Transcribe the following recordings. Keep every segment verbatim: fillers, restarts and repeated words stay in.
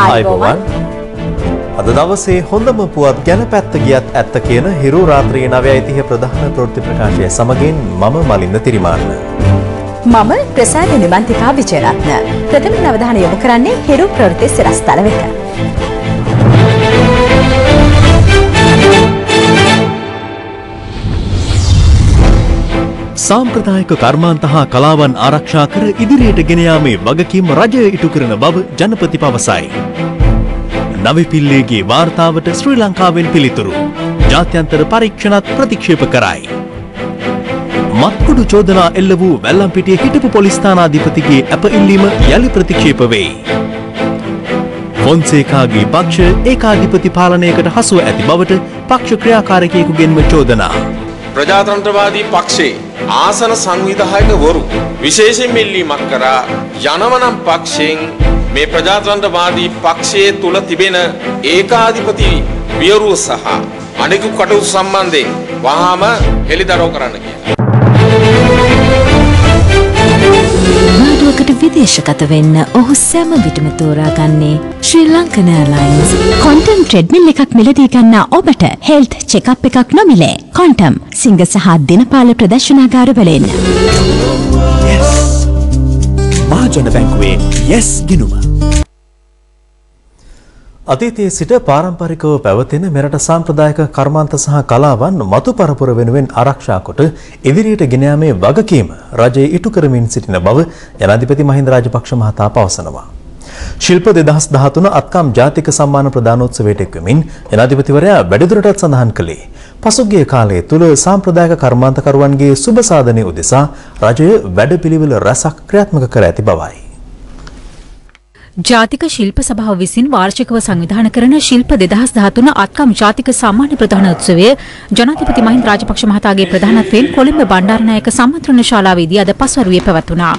ආයුබෝවන්. අද දවසේ හොඳම පුවත් ගැන පැත්ත ගියත් ඇත්ත කියන හිරු රාත්‍රියේ නවයයි තිහ ප්‍රධාන ප්‍රවෘත්ති ප්‍රකාශය සමගින් මම මලින්ද තිරිමාන්න. මම ප්‍රසාද නිමන්තිකා විජයරත්න. ප්‍රථම අවධානය යොමු කරන්නේ හිරු ප්‍රවෘත්ති සිරස්තල වෙත. සාම්ප්‍රදායික කර්මාන්ත හා කලාවන් ආරක්ෂා කර ඉදිරියට ගෙන යාමේ වගකීම රජය ඉටු කරන බව ජනපති පවසයි. නවිපිල්ලේගේ වාර්තාවට ශ්‍රී ලංකාවෙන් පිළිතුරු. ජාත්‍යන්තර පරීක්ෂණත් ප්‍රතික්ෂේප කරයි. මත්කුඩු චෝදනා එල්ල වූ වැල්ලම්පිටිය හිටපු පොලිස් ස්ථානාධිපතිගේ අප ඉල්ලීම යලි ප්‍රතික්ෂේප වෙයි. ෆොන්සේකාගේ පක්ෂ ඒකාධිපති පාලනයකට හසුව ඇති බවට පක්ෂ ක්‍රියාකාරකයෙකුගෙන්ම චෝදනා. ප්‍රජාතන්ත්‍රවාදී පක්ෂයේ ආසන සංවිධායකවරු විශේෂයෙන් ඉල්ලීමක් කරා යනවනම් පක්ෂයෙන් මේ ප්‍රජාතන්ත්‍රවාදී පක්ෂයේ තුල තිබෙන ඒකාධිපති වියරුව සහ අනෙකුත් කටයුතු සම්බන්ධයෙන් වහාම හෙළිදරව් කරන්න කියලා. නාඩුවකට විදේශගත වෙන්න ඔහු සෑම විටම තෝරාගන්නේ Sri Lankan airlines. Quantum treadmill එකක් මිලදී ගන්නා ඔබට හෙල්ත් චෙකප් එකක් නොමිලේ. කොන්ටම් සිංග සහ දිනපාල ප්‍රදර්ශනාගාර වලින්. Yes. මහජන බැංකුවේ yes ගිණුම. අතීතයේ සිට පාරම්පරිකව පැවතෙන මෙරට සාම්ප්‍රදායික කර්මාන්ත සහ කලාවන් මතු පරපුර වෙනුවෙන් ආරක්ෂා කොට ඉදිරියට ගෙන යාමේ වගකීම රජය ඉටු කරමින් සිටින බව ජනාධිපති මහින්ද රාජපක්ෂ මහතා පවසනවා. ශිල්ප දෙදහස් දහතුන අත්කම් ජාතික සම්මාන ප්‍රදානෝත්සවයට එක්වමින් ජනාධිපතිවරයා වැඩිදුරටත් සඳහන් කළේ පසුගිය කාලය තුල සාම්ප්‍රදායික කර්මාන්තකරුවන්ගේ සුබ සාධනය උදෙසා රජය වැඩපිළිවෙල රැසක් ක්‍රියාත්මක කර ඇති බවයි. ජාතික ශිල්ප සභාව විසින් වාර්ෂිකව සංවිධානය කරන ශිල්ප දෙදහස් දහතුන අත්කම් ජාතික සම්මාන ප්‍රදානෝත්සවය ජනාධිපති මහින්ද රාජපක්ෂ මහතාගේ ප්‍රධානත්වයෙන් කොළඹ බණ්ඩාරනායක සම්මන්ත්‍රණ ශාලාවේදී අද පස්වරුවේ පැවැත්වුණා.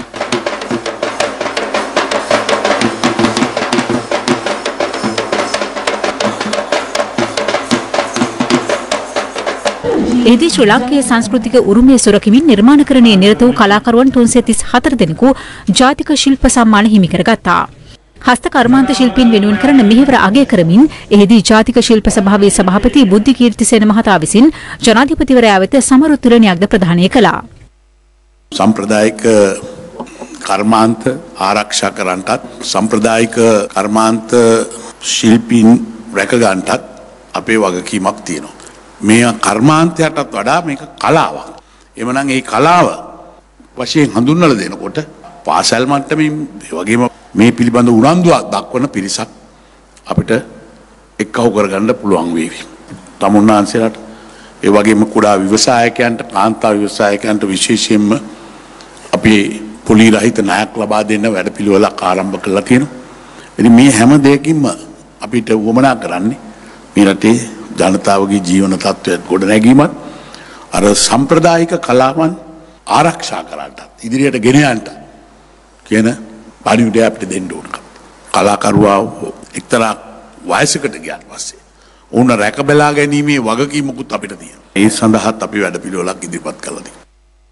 එහිදී ශ්‍රී ලාංකේය සංස්කෘතික උරුමය සුරකිමින් නිර්මාණකරණයේ නිරත වූ කලාකරුවන් තුන්සිය තිස් හතර දෙනෙකු ජාතික ශිල්ප සම්මාන හිමි කරගත්තා. හස්ත කර්මාන්ත ශිල්පීන් වෙනුවෙන් කරන මෙහෙවර අගය කරමින් එහිදී ජාතික ශිල්ප සභාවේ සභාපති බුද්ධිකීර්තිසේන මහතා විසින් ජනාධිපතිවරයා වෙත සමරුත්තුලනයක්ද ප්‍රදානය කළා. සම්ප්‍රදායික කර්මාන්ත ආරක්ෂා කරන්නටත් සම්ප්‍රදායික කර්මාන්ත ශිල්පීන් රැක ගන්නටත් අපේ වගකීමක් තියෙනවා. මේ කර්මාන්තයටත් වඩා මේක කලාවක්. එමනම් මේ කලාව වශයෙන් හඳුන්වලා දෙනකොට පාසල් මට්ටමින් ඒ වගේම මේ පිළිබඳ උනන්දුවක් දක්වන පිරිසක් අපිට එක්කව කරගන්න පුළුවන් වේවි. තමුන්නාන්සේලාට ඒ වගේම කුඩා ව්‍යවසායකයන්ට කාන්තා ව්‍යවසායකයන්ට විශේෂයෙන්ම අපි පොලි රහිත ණයක් ලබා දෙන්න වැඩපිළිවෙලක් ආරම්භ කළා තියෙනවා. ඉතින් මේ හැම දෙයකින්ම අපිට වමනා කරන්නේ මේ රටේ ජනතාවගේ ජීවන තත්ත්වයට ගොඩනැගීමත් අර සම්ප්‍රදායික කලාවන් ආරක්ෂා කරන්නත් ඉදිරියට ගෙන යන්නත් කියන පරිවිඩය අපිට දෙන්න ඕන. කලාකරුවා එක්තරා වයසකට ගියාට පස්සේ ඕන රැක බලා ගැනීමේ වගකීමකුත් අපිට තියෙනවා. ඒ සඳහාත් අපි වැඩපිළිවෙලක් ඉදිරිපත් කළා තියෙනවා.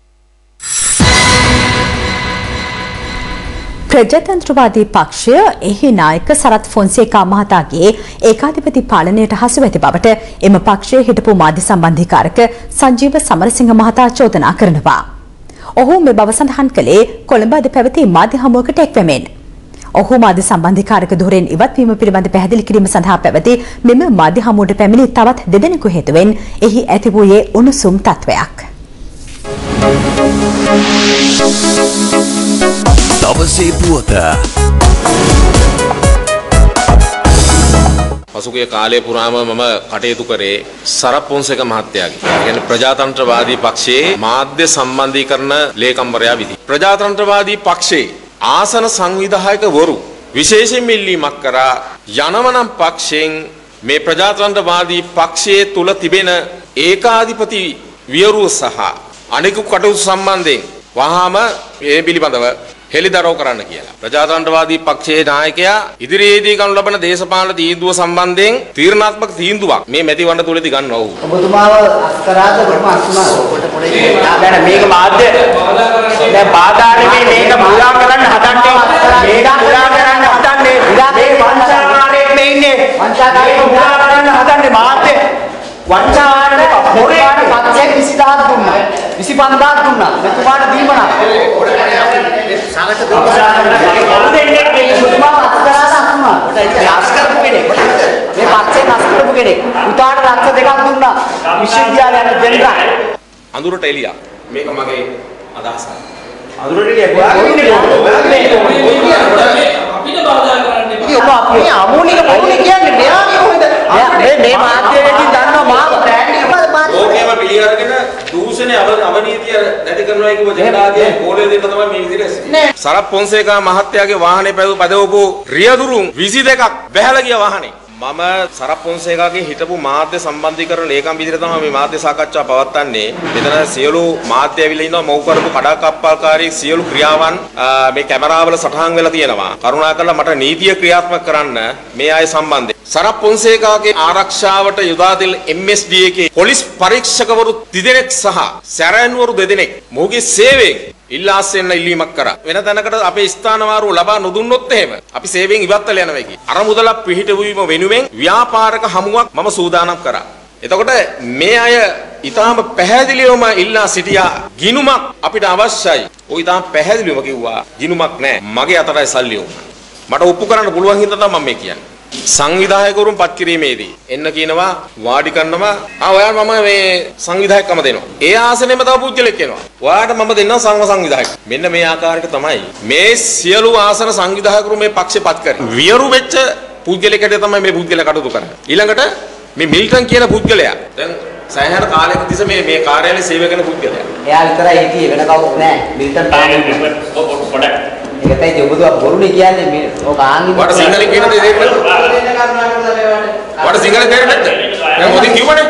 ප්‍රජාතන්ත්‍රවාදී පක්ෂය එහි නායක සරත් ෆොන්සේකා මහතාගේ ඒකාධිපති පාලනයට හසු ඇති බවට එම පක්ෂයේ හිටපු මාධ්‍ය සම්බන්ධීකාරක සංජීව සමරසිංහ මහතා චෝදනා කරනවා. ඔහු මේ බව සඳහන් කළේ කොළඹ අද පැවති මාධ්‍ය හමුවකට එක්වෙමින්. ඔහු මාධ්‍ය සම්බන්ධීකාරක ධුරයෙන් ඉවත්වීම පිළිබඳ පැහැදිලි කිරීම සඳහා පැවති මෙම මාධ්‍ය හමුවට පැමිණි තවත් දෙදෙනෙකු හේතුවෙන් එහි ඇති වූයේ උණුසුම් තත්වයක්. දවසේ පුවත පසුගිය කාලය පුරාම මම කටයුතු කරේ සරත් ෆොන්සේකා මහත්තයාගේ. ඒ කියන්නේ ප්‍රජාතන්ත්‍රවාදී පක්ෂයේ මාධ්‍ය සම්බන්ධීකරණ ලේකම්වරයා විදිහට. ප්‍රජාතන්ත්‍රවාදී පක්ෂයේ ආසන සංවිධායකවරු විශේෂයෙන් ඉල්ලීමක් කරා යනවනම් පක්ෂයෙන් මේ ප්‍රජාතන්ත්‍රවාදී පක්ෂයේ තුල තිබෙන ඒකාධිපති වියරුව සහ අනෙකුත් කටයුතු සම්බන්ධයෙන් වහාම මේ පිළිබඳව හෙළිදරව් කරන්න කියලා. ප්‍රජාතන්ත්‍රවාදී පක්ෂයේ නායකයා ඉදිරියේදී ගනු ලබන දේශපාලන තීන්දුව සම්බන්ධයෙන් තීරණාත්මක තීන්දුවක් මේ මැතිවරණ තුලදී ගන්නවා. ඔබතුමාව අස්කරාද කොහොම අස්තුනා බෑ මේක මාධ්‍ය දැන් බාධා නෙමෙයි මේක මුලා කරන්න හදන්නේ මේක මුලා කරන්න හදන්නේ මේ වංචාකාරී වංචාකාරීව උදා කරන්න හදන්නේ මාධ්‍ය වංචාවට පොරේට පත්සේ විසිදාහක් දුන්නා විසිපන්දාහක් දුන්නා මෙතුමාට දීමනා සාගත දුන්නා දෙන්නේ මෙතුමා අත්තරාද අතුමා ලාස් කරපු කෙනෙක් මේ පත්සේ නැස් කරපු කෙනෙක් උතාට ලක්ෂ දෙකක් දුන්නා විශ්වවිද්‍යාලයට දෙන්නා අඳුරට එළියක් මේක මගේ අදහසයි අඳුරට එළියක් අපිට බාධා කරන්න එපා මේ අමෝනික පොන්නේ කියන්නේ මෙයාගේ කොහෙද මේ මේ මාධ්‍යවේදී දන්නවා මාව ඕකේම පිළිඅරගෙන දූෂණය අවනීතිය නැති කරනවා කියව ජනතාවගේ කෝලේ දෙන්න තමයි මේ විදිහට සරත් පොන්සේකා මහත්තයාගේ වාහනේ පැදවපු රියදුරුන් විසි දෙකක් බැහැලා ගිය වාහනේ මම සරත් පොන්සේකාගේ හිටපු මාධ්‍ය සම්බන්ධීකරණ ලේකම් විදිහට තමයි මේ මාධ්‍ය සාකච්ඡා පවත්වන්නේ. මෙතන සියලු මාධ්‍ය ඇවිල්ලා ඉන්නවා මව් කරපු කඩාකප්පල්කාරී සියලු ක්‍රියාවන් මේ කැමරාවල සටහන් වෙලා තියෙනවා. කරුණාකරලා මට නීතිය ක්‍රියාත්මක කරන්න මේ අය සම්බන්ධයෙන්. සරත් පොන්සේකාගේ ආරක්ෂාවට යොදා දෙන එම් එස් ඩී එකේ පොලිස් පරීක්ෂකවරු දෙදෙනෙක් සහ සැරයන්වරු දෙදෙනෙක් මොහුගේ සේවයෙන් ඉල්ලාස්සෙන්න ඉල්ලීමක් කරා. වෙන තැනකට අපේ ස්ථානවාරුව ලබා නොදුන්නොත් එහෙම අපි සේවයෙන් ඉවත් වෙලා යනවා කි. අර මුදලක් පිහිටවීම වෙනුවෙන් ව්‍යාපාරක හමුවක් මම සූදානම් කරා. එතකොට මේ අය ඊටාම පැහැදිලිවම ඉල්ලා සිටියා ගිනුමක් අපිට අවශ්‍යයි. ඔය ඊටාම පැහැදිලිවම කිව්වා ගිනුමක් නැහැ. මගේ අතටයි සල්ලි ඕන. මට ඔප්පු කරන්න පුළුවන් හින්දා තමයි මම මේ කියන්නේ. සංවිධායකවරුන් පත් කිරීමේදී එන්න කියනවා වාඩි කරනවා ආ ඔයාලා මම මේ සංවිධායකකම දෙනවා. ඒ ආසනෙම තව පුද්ගලෙක් එනවා. ඔයාලට මම දෙන්නම් සංව සංවිධායක. මෙන්න මේ ආකාරයට තමයි මේ සියලු ආසන සංවිධායකරු මේ පක්ෂේ පත් කරන්නේ. වියරු වෙච්ච පුද්ගලෙකට තමයි මේ පුද්ගලයා කටයුතු කරන්නේ. ඊළඟට මේ මිල්ටන් කියන පුද්ගලයා දැන් සෑහෙන කාලයක තිස්සේ මේ මේ කාර්යාලයේ සේවය කරන පුද්ගලයා. එයා විතරයි හිටියේ වෙන කවුරුත් නැහැ. මිල්ටන් තාම පොඩක් ඒකයි ඔබතුමා බොරුනේ කියන්නේ මේ ඔක ආන්ගි වට සිංහලෙන් කියන දේ දෙන්න වට සිංහලෙන් දෙන්න නැද්ද දැන් මොදින් කිව්වනේ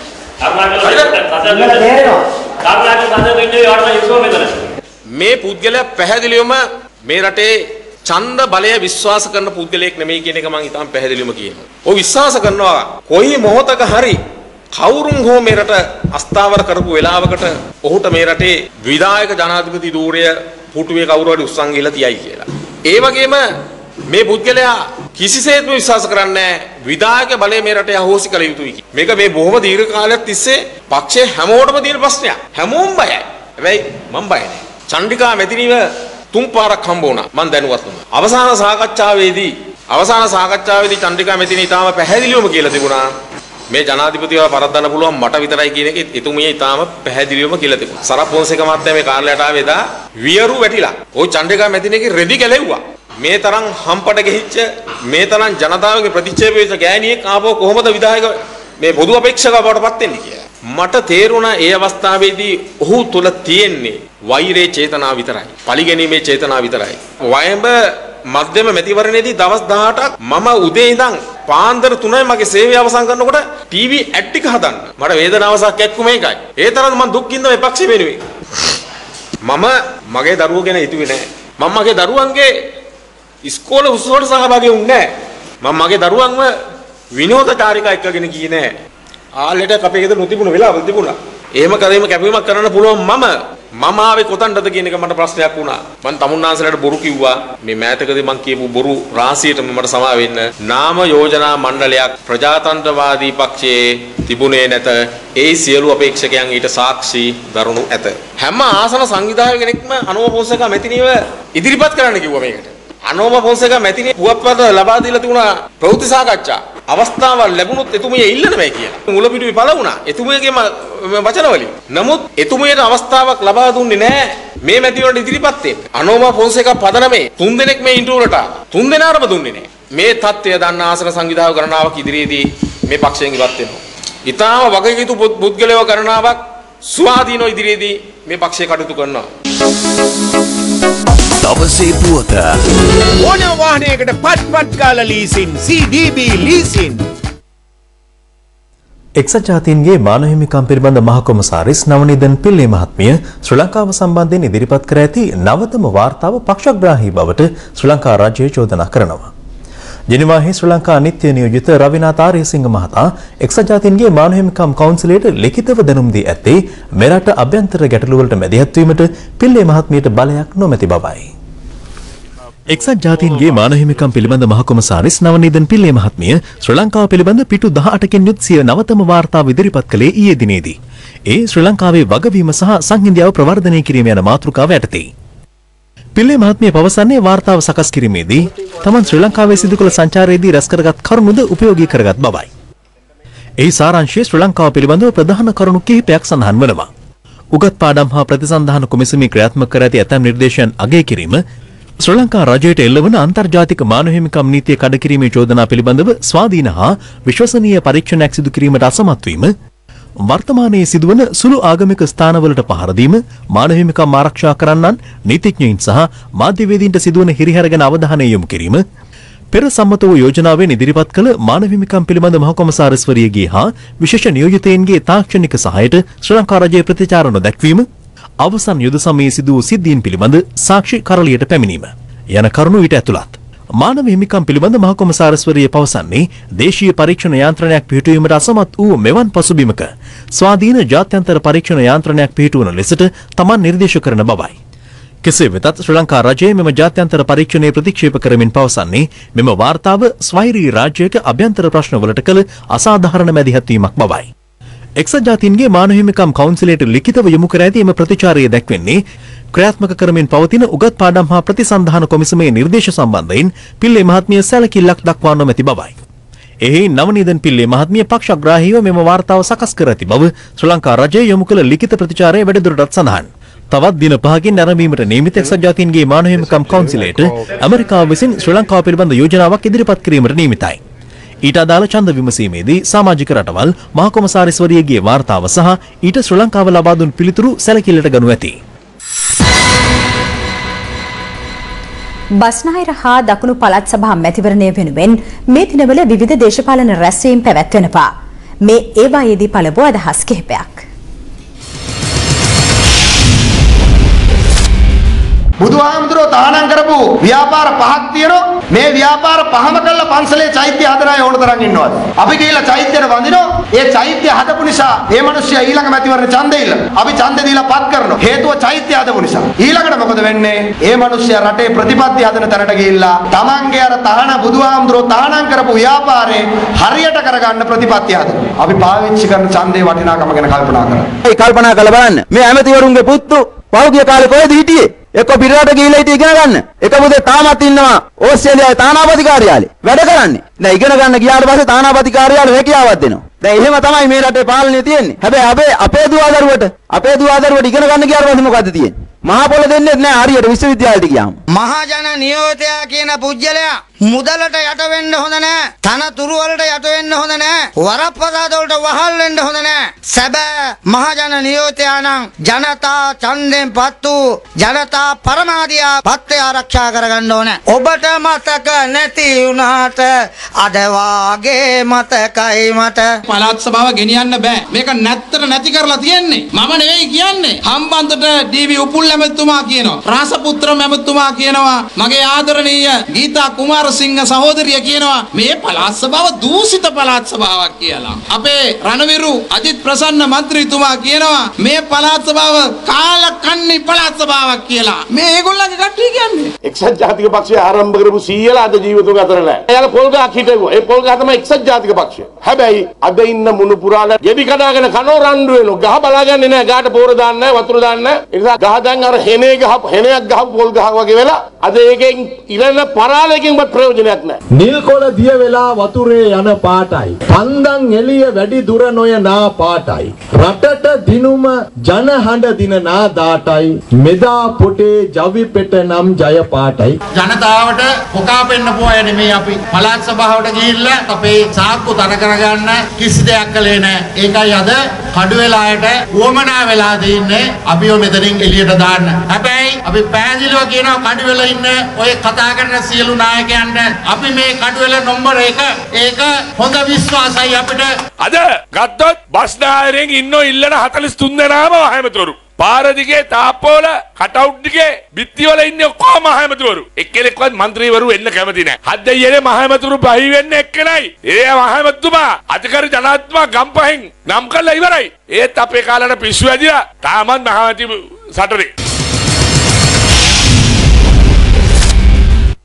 මේ පුද්ගලයා පැහැදිලිවම මේ රටේ ඡන්ද බලය විශ්වාස කරන පුද්ගලයෙක් නෙමෙයි කියන එක මම ඊටම පැහැදිලිවම කියනවා. ඔය විශ්වාස කරනවා කොයි මොහොතක හරි කවුරුන් හෝ මේ රට අස්ථාවර කරපු වෙලාවකට ඔහුට මේ රටේ විධායක ජනාධිපති ධූරය පුටුවේ කවුරු හරි උස්සන් ගිහලා තියයි කියලා. ඒ වගේම මේ පුද්ගලයා කිසිසේත්ම විශ්වාස කරන්නේ නැහැ විධායක බලය මේ රටේ අහෝසි කළ යුතුයි කියලා. මේක මේ බොහොම දීර්ඝ කාලයක් තිස්සේ පක්ෂයේ හැමෝටම තියෙන ප්‍රශ්නයක්. හැමෝම බයයි. හැබැයි මම බය නැහැ. චන්ඩිකා මෙතිනිව තුන් පාරක් හම්බ වුණා. මම දැනුවත් වුණා. අවසාන සාකච්ඡාවේදී අවසාන සාකච්ඡාවේදී චන්ඩිකා මෙතිනි තාම පැහැදිලිවම කියලා තිබුණා මේ ජනාධිපතිව පරද්දන්න පුළුවන් මට විතරයි කියන එක එතුමිය ඊටාම පැහැදිලිවම කියලා තිබුණා. සරත් පොන්සේක මහත්තයා මේ කාර්යාලයට ආවේ දා වියරු වැටිලා. ওই චන්ඩිකා මෙතිනියගේ රෙදි ගැලෙව්වා. මේ තරම් හම්පට ගෙහිච්ච මේ තරම් ජනතාවගේ ප්‍රතික්ෂේප වෙච්ච ගෑණියෙක් ආපහු කොහොමද විධායක මේ පොදු අපේක්ෂකව බවට පත් වෙන්නේ කියලා. මට තේරුණා ඒ අවස්ථාවේදී ඔහු තුල තියෙන්නේ වෛරයේ චේතනාව විතරයි. පරිගැනීමේ චේතනාව විතරයි. වයඹ මධ්‍යම මැතිවරණයේදී දවස් දහඅටක් මම උදේ ඉඳන් පාන්දර තුනයි මගේ සේවය අවසන් කරනකොට ටීවී ඇඩ් ටික හදන්න. මට වේදනාව සහ කැක්කුම මේකයි. ඒ තරම් මම දුක් විඳ මේ පක්ෂෙ වෙනුවෙන්. මම මගේ දරුවෝ ගැන හිතුවේ නෑ. මම මගේ දරුවන්ගේ ඉස්කෝලේ උත්සවවලට සහභාගී වුණේ නෑ. මම මගේ දරුවන්ව විනෝද චාරිකා එක්කගෙන ගියේ නෑ. ආලෙට අපේ ගෙදර නොතිබුණ වෙලාවල් තිබුණා. එහෙම කරීම කැපීමක් කරන්න පුළුවන් මම මම ආවේ කොතනද කියන එක මට ප්‍රශ්නයක් වුණා. මම තමුන්නාන්සලට බොරු කිව්වා. මේ මෑතකදී මම කියපු බොරු රාශියටම මට සමා වෙන්න. නාම යෝජනා මණ්ඩලයක් ප්‍රජාතන්ත්‍රවාදී පක්ෂයේ තිබුණේ නැත. ඒ සියලු අපේක්ෂකයන් ඊට සාක්ෂි දරනු ඇත. හැම ආසන සංවිධායක කෙනෙක්ම අනෝම පොන්සේකා මෙතිනිව ඉදිරිපත් කරන්න කිව්වා මේකට. අනෝම පොන්සේකා මෙතිනිය පුවත්පත ලබා දීලා තිබුණා ප්‍රවෘත්ති සාකච්ඡා. අවස්ථාවක් ලැබුණොත් එතුමිය ඉල්ලන මේ කියලා. මුල පිටුවේ පළ වුණා. එතුමියගේම වචන වලින්. නමුත් එතුමියට අවස්ථාවක් ලබා දුන්නේ නැහැ. මේ මැතිවරණ ඉදිරිපත් වෙන්න. අනෝම පොන්සේකා පදනමේ තුන් දෙනෙක් මේ ඉන්ටර්විව්වට තුන් දෙනාටම දුන්නේ නැහැ. මේ தත්ත්වය දන්න ආසන සංවිධායක ගණනාවක් ඉදිරියේදී මේ පක්ෂයෙන් ඉවත් වෙනවා. ඊටාම වගකීතු පුද්ගලයෝ ගණනාවක් ස්වාධීනව ඉදිරියේදී මේ පක්ෂය කටයුතු කරනවා. දවසේ පුවත ඕන වාහනයකට පට් පට් කාලා ලීසින් සී ඩී බී ලීසින්. එක්සත් ජාතීන්ගේ මානව හිමිකම් පිළිබඳ මහ කොමසාරිස් නවනීදන් පිල්ලේ මහත්මිය ශ්‍රී ලංකාව සම්බන්ධයෙන් ඉදිරිපත් කර ඇති නවතම වාර්තාව පක්ෂග්‍රාහී බවට ශ්‍රී ලංකා රාජ්‍යය චෝදනා කරනවා. ජෙනීවාහි ශ්‍රී ලංකා නිත්‍ය නියෝජිත රවිනාත් ආරියසිංහ මහතා එක්සත් ජාතීන්ගේ මානව හිමිකම් කවුන්සිලයට ලිඛිතව දැනුම් දී ඇත්තේ මෙරට අභ්‍යන්තර ගැටලු වලට මැදිහත් වීමට පිල්ලේ මහත්මියට බලයක් නොමැති බවයි. එක්සත් ජාතීන්ගේ මානව හිමිකම් පිළිබඳ මහකොමසාරිස් නවනීදන් පිල්ලේ මහත්මිය ශ්‍රී ලංකාව පිළිබඳ පිටු දහඅටකින් යුත් සිය නවතම වාර්තාව ඉදිරිපත් කළේ ඊයේ දිනේදී. ඒ ශ්‍රී ලංකාවේ වගවීම සහ සංහිඳියාව ප්‍රවර්ධනය කිරීම යන මාතෘකාව යටතේ. පිල්ලේ මහත්මිය පවසන්නේ වාර්තාව සකස් කිරීමේදී තමන් ශ්‍රී ලංකාවේ සිදු කළ සංචාරයේදී රැස් කරගත් කරුණුද උපයෝගී කරගත් බවයි. එහි සාරාංශයේ ශ්‍රී ලංකාව පිළිබඳව ප්‍රධාන කරුණු කිහිපයක් සඳහන් වනවා. උගත් පාඩම් හා ප්‍රතිසන්ධාන කොමිසමේ ක්‍රියාත්මක කර ඇති ඇතැම් නිර්දේශයන් අගය කිරීම, ශ්‍රී ලංකා රජයට එල්ලවන අන්තර්ජාතික මානව හිමිකම් නීතිය කඩ කිරීමේ චෝදනා පිළිබඳව ස්වාධීන හා විශ්වසනීය පරීක්ෂණයක් සිදු කිරීමට අසමත් වීම, වර්තමානයේ සිදුවන සුළු ආගමික ස්ථානවලට පහර දීම, මානව හිමිකම් ආරක්ෂා කරන්නන්, නීතිඥයින් සහ මාධ්‍යවේදීන්ට සිදුවන හිරිහැර ගැන අවධානය යොමු කිරීම, පෙර සම්මත වූ යෝජනාවෙන් ඉදිරිපත් කළ මානව හිමිකම් පිළිබඳ මහකොමසාරිස්වරියගේ හා විශේෂ නියෝජිතයින්ගේ තාක්ෂණික සහායට ශ්‍රී ලංකා රජයේ ප්‍රතිචාර නොදැක්වීම, අවසන් යුද සමයේ සිදු වූ සිද්ධීන් පිළිබඳ සාක්ෂි කරලියට පැමිණීම යන කරුණු ඊට ඇතුළත්. මානව හිමිකම් පිළිබඳ මහකොමසාරිස්වරිය පවසන්නේ දේශීය පරීක්ෂණ යාන්ත්‍රණයක් පිහිටුවීමට අසමත් වූ මෙවන් පසුබිමක ස්වාධීන ජාත්‍යන්තර පරීක්ෂණ යාන්ත්‍රණයක් පිහිටුවන ලෙසට තමන් නිර්දේශ කරන බවයි. කෙසේ වෙතත් ශ්‍රී ලංකා රජයේ මෙම ජාත්‍යන්තර පරීක්ෂණය ප්‍රතික්ෂේප කරමින් පවසන්නේ මෙම වාර්තාව ස්වෛරී රාජ්‍යයක අභ්‍යන්තර ප්‍රශ්නවලට කළ අසාධාරණ මැදිහත්වීමක් බවයි. එක්සත් ජාතීන්ගේ මානව හිමිකම් කවුන්සිලයට ලිඛිතව යොමු කර ඇති එම ප්‍රතිචාරය දැක්වෙන්නේ ක්‍රියාත්මක කරමින් පවතින උගත් පාඩම් හා ප්‍රතිසන්ධාන කොමිසමේ නිර්දේශ සම්බන්ධයෙන් පිල්ලේ මහත්මිය සැලකිල්ලක් දක්වා නොමැති බවයි. එහි නවනීදන් පිල්ලේ මහත්මිය පක්ෂග්‍රාහීව මෙම වාර්තාව සකස් කර ඇති බව ශ්‍රී ලංකා රජය යොමු කළ ලිඛිත ප්‍රතිචාරය වැඩිදුරටත් සඳහන්. තවත් දින පහකින් නැරඹීමට නියමිත එක්සත් ජාතීන්ගේ මානව හිමිකම් කවුන්සිලයට ඇමරිකාව විසින් ශ්‍රී ලංකාව පිළිබඳ යෝජනාවක් ඉදිරිපත් කිරීමට නියමිතයි. ඊට අදාළ ඡන්ද විමසීමේදී සමාජික රටවල් මහකොමසාරිස්වරියගේ වාර්තාව සහ ඊට ශ්‍රී ලංකාව ලබා දුන් පිළිතුරු සැලකිල්ලට ගනු ඇති. බස්නාහිර හා දකුණු පළාත් සභා මැතිවරණය වෙනුවෙන් මේ දිනවල විවිධ දේශපාලන රැස්වීම් පැවැත්වෙනවා. මේ ඒවායේදී පළමු අදහස් කිහිපයක්. බුදුහාමුදුරුවෝ තහනම් කරපු ව්‍යාපාර පහක් තියෙනවා. මේ ව්‍යාපාර පහම කළා පන්සලේ චෛත්‍ය හදන අය ඕන තරම් ඉන්නවාද? අපි ගිහිල්ලා චෛත්‍යයට වඳිනවා. ඒ චෛත්‍ය හදපු නිසා මේ මිනිස්සයා ඊළඟ මැතිවරණ ඡන්දෙ ඉල්ල. අපි ඡන්දෙ දීලා පත් කරනවා. හේතුව චෛත්‍ය හදපු නිසා. ඊළඟට මොකද වෙන්නේ? මේ මිනිස්සයා රටේ ප්‍රතිපත්ති හදන තැනට ගිහිල්ලා තමන්ගේ අර තහන බුදුහාමුදුරුවෝ තහනම් කරපු ව්‍යාපාරේ හරියට කරගන්න ප්‍රතිපත්ති හදනවා. අපි පාවිච්චි කරන ඡන්දේ වටිනාකම ගැන කල්පනා කරනවා. ඒ කල්පනා කරලා බලන්න. මේ ඇමතිවරුන්ගේ පුතු පෞද්ගලික කාලේ කොහෙද හිටියේ? එක්ක පිටරට ගිහිල්ලා හිටිය ඉගෙන ගන්න. එක පුතේ තාමත් ඉන්නවා ඕස්ට්‍රේලියාවේ තානාපති කාර්යාලේ වැඩ කරන්නේ. දැන් ඉගෙන ගන්න ගියාට පස්සේ තානාපති කාර්යාලේ හැකියාවක් දෙනවා. දැන් එහෙම තමයි මේ රටේ පාලනය තියෙන්නේ. හැබැයි අපේ අපේ දුවදරුවට අපේ දුවදරුවට ඉගෙන ගන්න ගියාට පස්සේ මොකද්ද තියෙන්නේ? මහා පොළ දෙන්නේ නැහැ හරියට විශ්වවිද්‍යාලයට ගියාම. මහජන නියෝජිතයා කියන පුජ්‍යලයා මුදලට යට වෙන්න හොඳ නැහැ. තනතුරු වලට යට වෙන්න හොඳ නැහැ. වරප්‍රසාද වලට වහල් වෙන්න හොඳ නැහැ. සැබෑ මහජන නියෝජිතයා නම් ජනතා ඡන්දෙන් පත්තු ජනතා පරමාදියා පත්‍ය ආරක්ෂා කරගන්න ඕනේ. ඔබට මතක නැති වුණාට අද වාගේ මතකයි මට. පළාත් සභාව ගෙනියන්න බෑ. මේක නැත්තර නැති කරලා තියෙන්නේ. මම නෙවෙයි කියන්නේ. හම්බන්තොට ඩී.වී. උපුල් ඇමතුමා කියනවා. රාසපුත්‍ර ඇමතුමා කියනවා. මගේ ආදරණීය ගීතා කුමාර සිංහ සහෝදරිය කියනවා මේ පළාත් සභාව දූෂිත පළාත් සභාවක් කියලා. අපේ රණවිරු අජිත් ප්‍රසන්න මන්ත්‍රීතුමා කියනවා මේ පළාත් සභාව කාලකන්ණි පළාත් සභාවක් කියලා. මේ ඒගොල්ලන්ගේ කට්ටිය කියන්නේ. එක්සත් ජාතික පක්ෂය ආරම්භ කරපු සීයලා අද ජීවිතුන් අතර නැහැ. එයාලා පොල් ගහක් හිටෙව්වා. ඒ පොල් ගහ තමයි එක්සත් ජාතික පක්ෂය. හැබැයි අද ඉන්න මුණුපුරාල ගෙඩි කඩාගෙන කනෝ රණ්ඩු වෙනවා. ගහ බලාගන්නේ නැහැ. ගහට පෝර දාන්නේ නැහැ, වතුර දාන්නේ නැහැ. ඒ නිසා ගහ දැන් අර හෙනේ ගහ හෙනයක් ගහපු පොල් ගහක් වගේ වෙලා අද ඒකෙන් ඉරන පරාලයකින්වත් ප්‍රයෝජනයක් නැහැ. නිල් කොළ දිය වෙලා වතුරේ යන පාටයි. පන්දන් එළිය වැඩි දුර නොයනා පාටයි. රටට දිනුම ජනහඬ දින නාදාටයි. මෙදා පොටේ ජවි පෙට නම් ජය පාටයි. ජනතාවට හොකා පෙන්න පොය නෙමෙයි අපි පළාත් සභාවට ගිහිල්ලා අපේ සාක්කු තර කරගන්න කිසි දෙයක් කළේ නැහැ. ඒකයි අද කඩු වෙලායට වොමනා වෙලා තින්නේ අපිව මෙතනින් එළියට දාන්න. හැබැයි අපි පැහැදිලිව කියනවා කඩු වෙලා ඉන්න ඔය කතා කරන සියලු නායකයන්ට අපි මේ කඩුවෙල නම්බර එක ඒක හොඳ විශ්වාසයි අපිට. අද ගත්තොත් බස්නාහිරෙන් ඉන්නෝ ඉල්ලන හතළිස් තුන් දෙනාම මහමැතිවරු. පාර දිගේ තාප්පෝල කටවුට් දිගේ බිත්තිවල ඉන්නේ ඔක්කොම මහමැතිවරු. එක්කෙනෙක්වත් മന്ത്രിවරු එන්න කැමති නැහැ. හත් දෙයියනේ මහමැතිවරු බහි වෙන්නේ එක්කෙනයි. ඒ මහමැතිතුමා අධිකාරි ජනාධිපතිතුමා ගම්පහෙන් නම් කළා ඉවරයි. ඒත් අපේ කාලේට පිස්සු ඇදිලා තාමත් මහමැති සටනේ.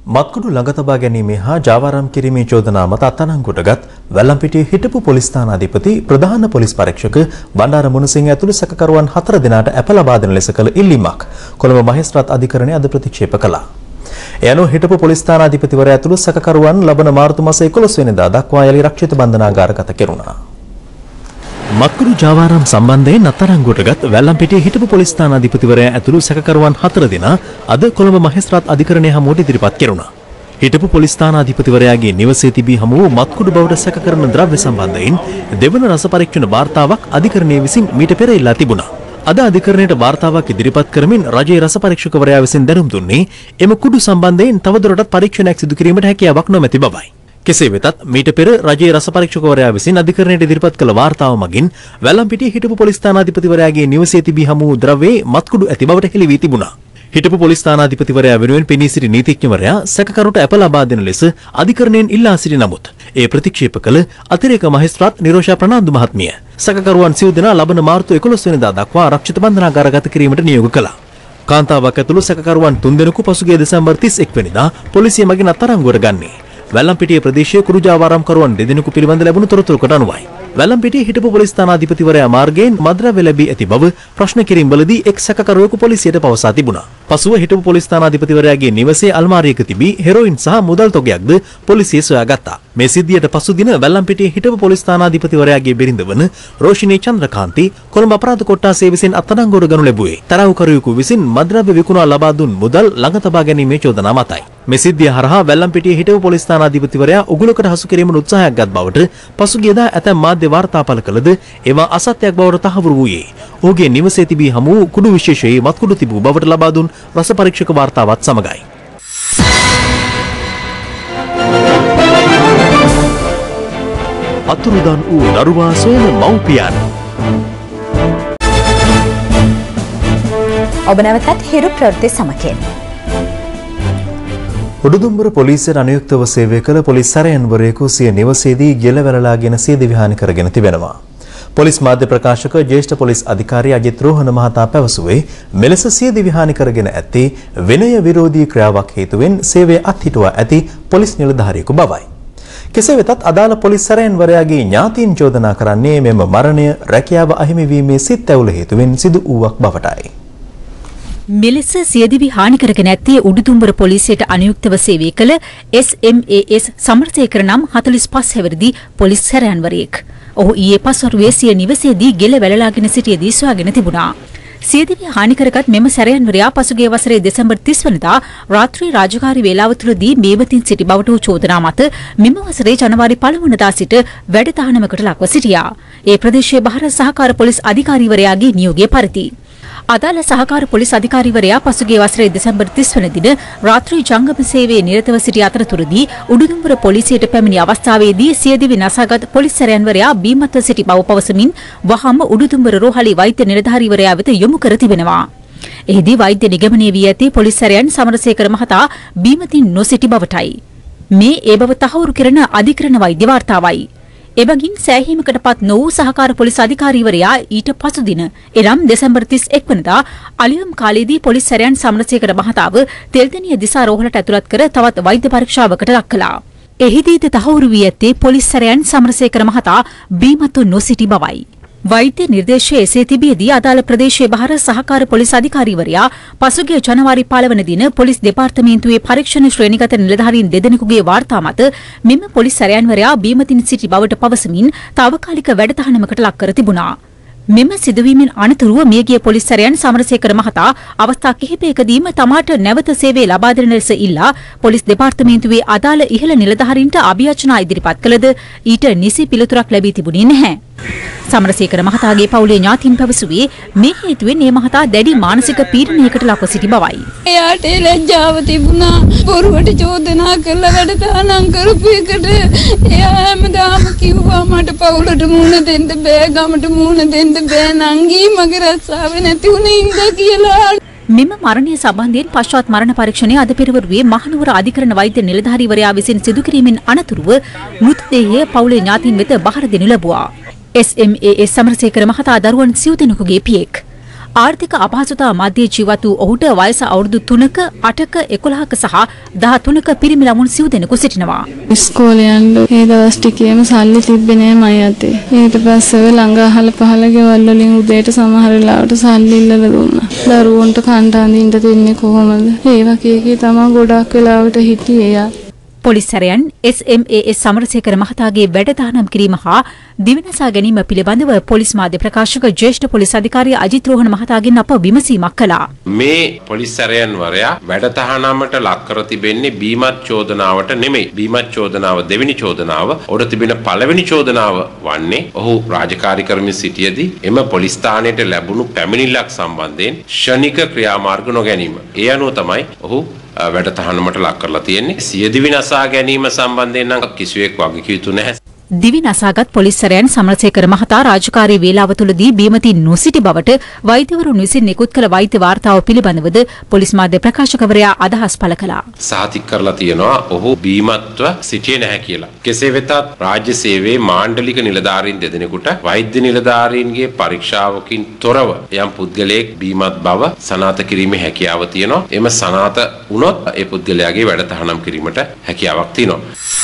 මත්කුඩු ළඟ තබා ගැනීමේ හා ජාවාරම් කිරීමේ චෝදනා මත අත්අඩංගුවටගත් වැල්ලම්පිටිය හිටපු පොලිස් ස්ථානාධිපති ප්‍රධාන පොලිස් පරීක්ෂක බණ්ඩාර මුණසිංහ ඇතුළු සැකකරුවන් හතර දෙනාට අප ලබා දෙන ලෙස කළ ඉල්ලීමක් කොළඹ මහේස්ත්‍රාත් අධිකරණය අද ප්‍රතික්ෂේප කළා. ඒ අනුව හිටපු පොලිස් ස්ථානාධිපතිවරයා ඇතුළු සැකකරුවන් ලබන මාර්තු මාස එකොළොස් වෙනිදා දක්වා යලි රක්ෂිත බන්ධනාගාරගත කෙරුණා. මත්කුඩු ජාවාරම් සම්බන්ධයෙන් අත්අඩංගුවටගත් වැල්ලම්පිටිය හිටපු පොලිස් ස්ථානාධිපතිවරයා ඇතුළු සැකකරුවන් හතර දෙනා අද කොළඹ මහේස්ත්‍රාත් අධිකරණය හමුවට ඉදිරිපත් කෙරුණා. හිටපු පොලිස් ස්ථානාධිපතිවරයාගේ නිවසේ තිබී හමු වූ මත්කුඩු බවට සැකකරන ද්‍රව්‍ය සම්බන්ධයෙන් දෙවන රස පරීක්ෂණ වාර්තාවක් අධිකරණය විසින් මීට පෙර ඉල්ලා තිබුණා. අද අධිකරණයට වාර්තාවක් ඉදිරිපත් කරමින් රජයේ රස පරීක්ෂකවරයා විසින් දැනුම් දුන්නේ එම කුඩු සම්බන්ධයෙන් තවදුරටත් පරීක්ෂණයක් සිදු කිරීමට හැකියාවක් නොමැති බවයි. කෙසේ වෙතත් මීට පෙර රජයේ රස පරීක්ෂකවරයා විසින් අධිකරණයට ඉදිරිපත් කළ වාර්තාව මගින් වැල්ලම්පිටිය හිටපු පොලිස් ස්ථානාධිපතිවරයාගේ නිවසේ තිබී හමු වූ ද්‍රව්‍යයේ මත්කුඩු ඇති බවට හෙළි වී තිබුණා. හිටපු පොලිස් ස්ථානාධිපතිවරයා වෙනුවෙන් පෙනී සිටි නීතිඥවරයා සැකකරුට අප ලබා දෙන ලෙස අධිකරණයෙන් ඉල්ලා සිටි නමුත් ඒ ප්‍රතික්ෂේප කළ අතිරේක මහේස්ත්‍රාත් නිරෝෂා ප්‍රනාන්දු මහත්මිය සැකකරුවන් සිව් දෙනා ලබන මාර්තු එකොළොස් වෙනිදා දක්වා ආරක්ෂිත බන්ධනාගාරගත කිරීමට නියෝග කළා. කාන්තාවක් ඇතුළු සැකකරුවන් තුන්දෙනෙකු පසුගිය දෙසැම්බර් තිස් එක් වෙනිදා පොලිසිය මගින් අත්අඩංගුවට ගන්නේ වැල්ලම්පිටිය ප්‍රදේශයේ කුඩු ජාවාරම්කරුවන් දෙදෙනෙකු පිළිබඳ ලැබුණු තොරතුරුකට අනුවයි. වැල්ලම්පිටිය හිටපු පොලිස් ස්ථානාධිපතිවරයා මාර්ගයෙන් මද්‍රව්‍ය ලැබී ඇති බව ප්‍රශ්න කිරීම්වලදී එක් සැකකරුවෙකු පොලිසියට පවසා තිබුණා. පසුව හිටපු පොලිස් ස්ථානාධිපතිවරයාගේ නිවසේ අල්මාරියක තිබී හෙරොයින් සහ මුදල් තොගයක්ද පොලිසිය සොයාගත්තා. මේ සිද්ධියට පසු දින වැල්ලම්පිටිය හිටපු පොලිස් ස්ථානාධිපතිවරයාගේ බිරිඳ වන රෝෂිනී චන්ද්‍රකාන්ති කොළඹ අපරාධ කොට්ටාසය විසින් අත්අඩංගුවට ගනු ලැබුවේ තරවුකරුවෙකු විසින් මද්‍රව්‍ය විකුණා ලබා දුන් මුදල් ළඟ තබා ගැනීමේ චෝදනා මතයි. මේ සිද්ධිය හරහා වැල්ලම්පිටිය හිටපු පොලිස් ස්ථානාධිපතිවරයා උගුලකට හසු කිරීමට උත්සාහයක් ගත් බවට පසුගියදා ඇතැම් මාධ්‍ය වාර්තා පළ කළද ඒවා අසත්‍යයක් බවට තහවුරු වූයේ ඔහුගේ නිවසේ තිබී හමු වූ කුඩු විශේෂයේ මත්කුඩු තිබූ බවට ලබා දුන් රස පරීක්ෂක වාර්තාවත් සමගයි. අතුරුදන් වූ දරුවා සොයන මව්පියන් ඔබ නැවතත් හිරු ප්‍රවෘත්ති සමකෙන් උඩුදුම්බර පොලිසියට අනුයුක්තව සේවය කළ පොලිස් සැරයන්වරයෙකු සිය නිවසේදී ගෙලවැළලාගෙන සියදිවි විහානි කරගෙන තිබෙනවා. පොලිස් මාධ්‍ය ප්‍රකාශක ජ්‍යෙෂ්ඨ පොලිස් අධිකාරී අජිත් රෝහණ මහතා පැවසුවේ මෙලෙස සියදිවි විහානි කරගෙන ඇත්තේ විනය විරෝධී ක්‍රියාවක් හේතුවෙන් සේවය අත්හිටුවා ඇති පොලිස් නිලධාරියෙකු බවයි. කෙසේ වෙතත් අදාළ පොලිස් සැරයන්වරයාගේ ඥාතීන් චෝදනා කරන්නේ මෙම මරණය රැකියාව අහිමි වීමේ සිත් ඇවුල හේතුවෙන් සිදු වූවක් බවටයි. මෙලෙස සියදිවි හානි කරගෙන ඇත්තේ උඩුදුම්බර පොලිසියට අනුයුක්තව සේවය කළ S M A S Samarasekara නම් හතළිස් පහ හැවිරිදි පොලිස් සැරයන්වරයෙක්. ඔහු ඊයේ පස්වරුවේ සිය නිවසේදී ගෙල වැළලාගෙන සිටියදී සොයාගෙන තිබුණා. සියදිවි හානි කරගත් මෙම සැරයන්වරයා පසුගිය වසරේ දෙසැම්බර් තිස් වෙනිදා රාත්‍රී රාජකාරී වේලාව තුළදී මේවතින් සිටි බවට වූ චෝදනා මත මෙම වසරේ ජනවාරි පළමු වෙනිදා සිට වැඩ තහනමකට ලක්ව සිටියා. ඒ ප්‍රදේශයේ බහර සහකාර පොලිස් අධිකාරීවරයාගේ නියෝගය පරිදි අදාළ සහකාර පොලිස් අධිකාරීවරයා පසුගිය වසරේ දෙසැම්බර් තිස් වෙනි දින රාත්‍රී ජංගම සේවයේ නිරතව සිටි අතරතුරදී උඩුදුම්බර පොලිසියට පැමිණි අවස්ථාවේදී සියදිවි නසාගත් පොලිස් සැරයන්වරයා බීමත්ව සිටි බව පවසමින් වහාම උඩුදුම්බර රෝහලේ වෛද්‍ය නිලධාරීවරයා වෙත යොමු කර තිබෙනවා. එහිදී වෛද්‍ය නිගමනය වී ඇති පොලිස් සැරයන් සමරසේකර මහතා බීමතින් නොසිටි බවටයි. මේ ඒ බව තහවුරු කරන අධිකරණ වෛද්‍ය වාර්තාවයි. එබැගින් සෑහීමකට පත් නොවූ සහකාර පොලිස් අධිකාරීවරයා ඊට පසු දින එනම් දෙසැම්බර් තිස් එක් වෙනිදා අලියම් කාලයේදී පොලිස් සැරයන් සමරසේකර මහතාව තෙල්දෙණිය දිසා රෝහලට ඇතුළත් කර තවත් වෛද්‍ය පරීක්ෂාවකට ලක් කළා. එහිදීද තහවුරු වී ඇත්තේ පොලිස් සැරයන් සමරසේකර මහතා බීමත්ව නොසිටි බවයි. වෛද්‍ය නිර්දේශය එසේ තිබියදී අදාළ ප්‍රදේශයේ බහර සහකාර පොලිස් අධිකාරීවරයා පසුගිය ජනවාරි පළමු වන දින පොලිස් දෙපාර්තමේන්තුවේ පරීක්ෂණ ශ්‍රේණිගත නිලධාරීන් දෙදෙනෙකුගේ වාර්තා මත මෙම පොලිස් සැරයන්වරයා බීමතින් සිටි බවට පවසමින් తాවකාලික වැඩතහනමකට ලක් කර තිබුණා. මෙම සිදුවීමෙන් අනතුරුව මියගිය පොලිස් සැරයන් සමරසේකර මහතා අවස්ථා කිහිපයකදීම තමාට නැවත සේවය ලබා දෙන ලෙස ඉල්ලා පොලිස් දෙපාර්තමේන්තුවේ අදාළ ඉහළ නිලධාරීන්ට අභියාචනා ඉදිරිපත් කළද ඊට නිසි පිළිතුරක් ලැබී තිබුණේ නැහැ. සමරසේකර මහතාගේ පවුලේ ඥාතීන් පැවසුවේ මේ හේතුවෙන් මේ මහතා දැඩි මානසික පීඩනයකට ලක්ව සිටි බවයි. එයාට ලැජ්ජාව තිබුණා බොරුවට චෝදනා කරලා වැඩ තහනම් කරපු එකට එයා හැමදාම කිව්වා මට පවුලට මුණ දෙන්න බෑ ගමට මුණ දෙන්න බෑ නංගී මගේ රස්සාව නැති වුණේ ඉඳ කියලා. මෙම මරණය සම්බන්ධයෙන් පශ්චාත් මරණ පරීක්ෂණය අද පෙරවරුවේ මහනුවර අධිකරණ වෛද්‍ය නිලධාරීවරයා විසින් සිදු කිරීමෙන් අනතුරුව මෘතදේහය පවුලේ ඥාතීන් වෙත බහර දෙනු ලැබුවා. S M A S Samarasekara මහතා දරුවන් සිව් දෙනෙකුගේ පියෙක්. ආර්ථික අපහසුතා මැදේ ජීවත් වූ ඔහුට වයස අවුරුදු තුනක, අටක, එකොළහක සහ දහතුනක පිරිමි ළමුන් සිව් දෙනෙකු සිටිනවා. ඉස්කෝලේ යන්න ඒ දවස් ටිකේම සල්ලි තිබ්බේ නෑ මයි අතේ. ඊට පස්සේ ළඟ අහල පහල ගෙවල් වලින් උදේට සමහර වෙලාවට සල්ලි ඉල්ලලා දුන්නා. දරුවන්ට කන්න අඳින්න දෙන්නේ කොහොමද? ඒ වගේ කී තමයි ගොඩක් වෙලාවට හිටියේ යා. පොලිස් සැරයන් S M A S Samarasekara මහතාගේ වැඩ තහනම් කිරීම හා දිවිනසා ගැනීම පිළිබඳව පොලිස් මාධ්‍ය ප්‍රකාශක ජ්‍යෙෂ්ඨ පොලිස් අධිකාරී අජිත් රෝහණ මහතාගෙන් අප විමසීමක් කළා. මේ පොලිස් සැරයන් වරයා වැඩ තහනමට ලක් කර තිබෙන්නේ බීමත් චෝදනාවට නෙමෙයි. බීමත් චෝදනාව දෙවෙනි චෝදනාව. ඔහුට තිබෙන පළවෙනි චෝදනාව වන්නේ ඔහු රාජකාරී කරමින් සිටියේදී එම පොලිස් ස්ථානයට ලැබුණු පැමිණිල්ලක් සම්බන්ධයෙන් ක්ෂණික ක්‍රියාමාර්ග නොගැනීම. ඒ අනුව තමයි ඔහු වැඩ තහනමට ලක් කරලා තියෙන්නේ. සියදිවි නසා ගැනීම සම්බන්ධයෙන් නම් කිසිවෙක් වගකිය යුතු නැහැ. දිවි නසාගත් පොලිස් සැරයන් සමරසේකර මහතා රාජකාරී වේලාව තුළදී බීමතින් නොසිටි බවට වෛද්‍යවරුන් විසින් නිකුත් කළ වෛද්‍ය වාර්තාව පිළිබඳවද පොලිස් මාධ්‍ය ප්‍රකාශකවරයා අදහස් පළ කළා. සාතික කරලා තියෙනවා ඔහු බීමත්ව සිටියේ නැහැ කියලා. කෙසේ වෙතත් රාජ්‍ය සේවයේ මාණ්ඩලික නිලධාරීන් දෙදෙනෙකුට වෛද්‍ය නිලධාරීන්ගේ පරීක්ෂාවකින් තොරව යම් පුද්ගලයෙක් බීමත් බව සනාථ කිරීමේ හැකියාව තියෙනවා. එම සනාථ වුණොත් ඒ පුද්ගලයාගේ වැඩ තහනම් කිරීමට හැකියාවක් තියෙනවා.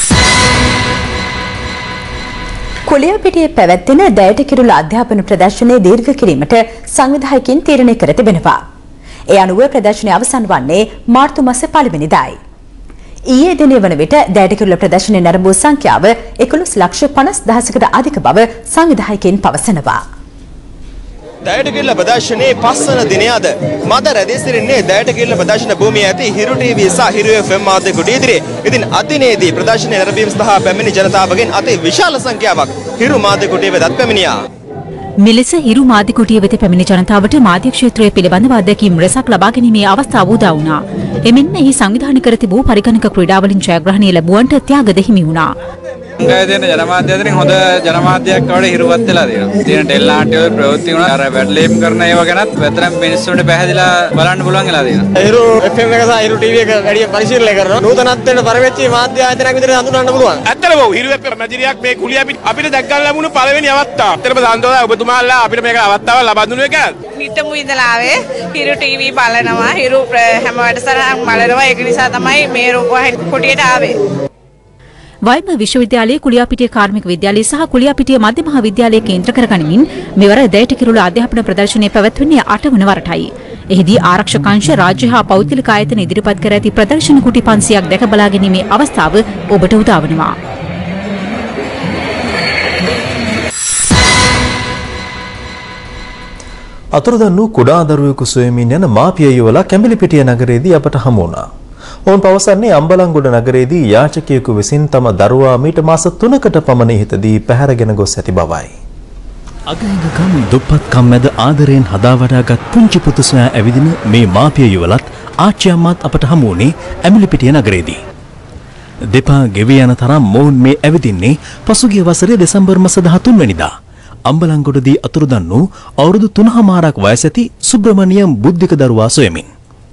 කුලියාපිටියේ පැවැත්වෙන දැයට කිරුළ අධ්‍යාපන ප්‍රදර්ශනය දීර්ඝ කිරීමට සංවිධායකින් තීරණය කර තිබෙනවා. ඒ අනුව ප්‍රදර්ශනය අවසන් වන්නේ මාර්තු මාස පළවෙනිදායි. ඊයේ දිනේ වන විට දැයට කිරුළ ප්‍රදර්ශනය නැරඹූ සංඛ්‍යාව එකොළොස් ලක්ෂ පනස් දහසකට අධික බව සංවිධායකින් පවසනවා. දැයට කිරුළ ප්‍රදර්ශනයේ පස්වන දිනය අද මද රැඳී සිටින්නේ දැයට කිරුළ ප්‍රදර්ශන භූමියේ ඇති හිරු ටීවී සහ හිරු එෆ් එම් මාධ්‍ය කුටිය ඉදිරියේ. ඉතින් අදිනේදී ප්‍රදර්ශනය නැරඹීම සඳහා පැමිණි ජනතාවගෙන් අති විශාල සංඛ්‍යාවක් හිරු මාධ්‍ය කුටිය වෙතත් පැමිණියා. මෙලෙස හිරු මාධ්‍ය කුටිය වෙත පැමිණි ජනතාවට මාධ්‍ය ක්ෂේත්‍රය පිළිබඳව අත්දැකීම් රැසක් ලබා ගැනීමේ අවස්ථාව උදා වුණා. එමෙන්න එහි සංවිධානය කර තිබූ පරිගණක ක්‍රීඩාවලින් ජයග්‍රහණය ලැබුවන්ට ත්‍යාගද හිමි වුණා. ගාය දෙන ජනමාධ්‍ය අතරින් හොඳ ජනමාධ්‍යයක් වඩා හිරුවත් වෙලා තියෙනවා. තියෙන ටෙල් නාට්‍ය වල ප්‍රවෘත්ති වුණා අර වැඩලීම් කරන ඒවා ගැනත් වෙතරම් මිනිස්සුන්ට පැහැදිලා බලන්න පුළුවන් වෙලා තියෙනවා. හිරු එෆ් එම් එක සහ හිරු ටීවී එක වැඩි පරිශීලනය කරනවා. නූතනත්වයට පරිවෙච්ච මාධ්‍ය ආයතනයක් විදිහට හඳුනන්න පුළුවන්. ඇත්තටම ඔව් හිරු එෆ් එම් මැදිරියක් මේ කුලියාපිට අපිට දැක් ගන්න ලැබුණු පළවෙනි අවස්ථාව. ඇත්තටම සන්තෝෂයි ඔබතුමාලා අපිට මේක අවස්ථාවක් ලබා දුන්නු එක. නිතම ඉඳලා ආවේ හිරු ටීවී බලනවා හිරු හැම වැඩසටහනක් බලනවා ඒක නිසා තමයි මේ රූපවාහිනී කුටියට ආවේ. වයිම විශ්වවිද්‍යාලයේ කුලියාපිටිය කාර්මික විද්‍යාලය සහ කුලියාපිටිය මධ්‍ය මහා විද්‍යාලය කේන්ද්‍ර කරගනිමින් මෙවර දැයට කිරුළ අධ්‍යාපන ප්‍රදර්ශනය පැවැත්වෙන්නේ අට වන වරටයි. එහිදී ආරක්ෂක අංශ රාජ්‍ය හා පෞද්ගලික ආයතන ඉදිරිපත් කර ඇති ප්‍රදර්ශන කුටි පන්සියයක් දැක බලා ගැනීමේ අවස්ථාව ඔබට උදා වනවා. අතුරුදන් වූ කුඩා දරුවෙකු සොයමින් යන මාපිය යුවලා කැඹිලිපිටිය නගරයේදී අපට හමු වුණා. ඔවුන් පවසන්නේ අම්බලන්ගොඩ නගරයේදී යාචකයෙකු විසින් තම දරුවා මීට මාස තුනකට පමණ ඉහතදී පැහැරගෙන ගොස් ඇති බවයි. අගහිඟකම් දුප්පත්කම් මැද ආදරයෙන් හදා වඩාගත් පුංචි පුතු සොයා ඇවිදින මේ මාපිය යුවලත් ආච්චි අම්මාත් අපට හමු වුණේ ඇඹිලිපිටිය නගරයේදී. දෙපා ගෙවී යන තරම් මොවුන් මේ ඇවිදින්නේ පසුගිය වසරේ දෙසැම්බර් මාස දහතුන් වෙනිදා අම්බලන්ගොඩදී අතුරුදන් වූ අවුරුදු තුනමාරක් වයස ඇති සුබ්‍රමණියම් බුද්ධික දරුවා සොයමින්.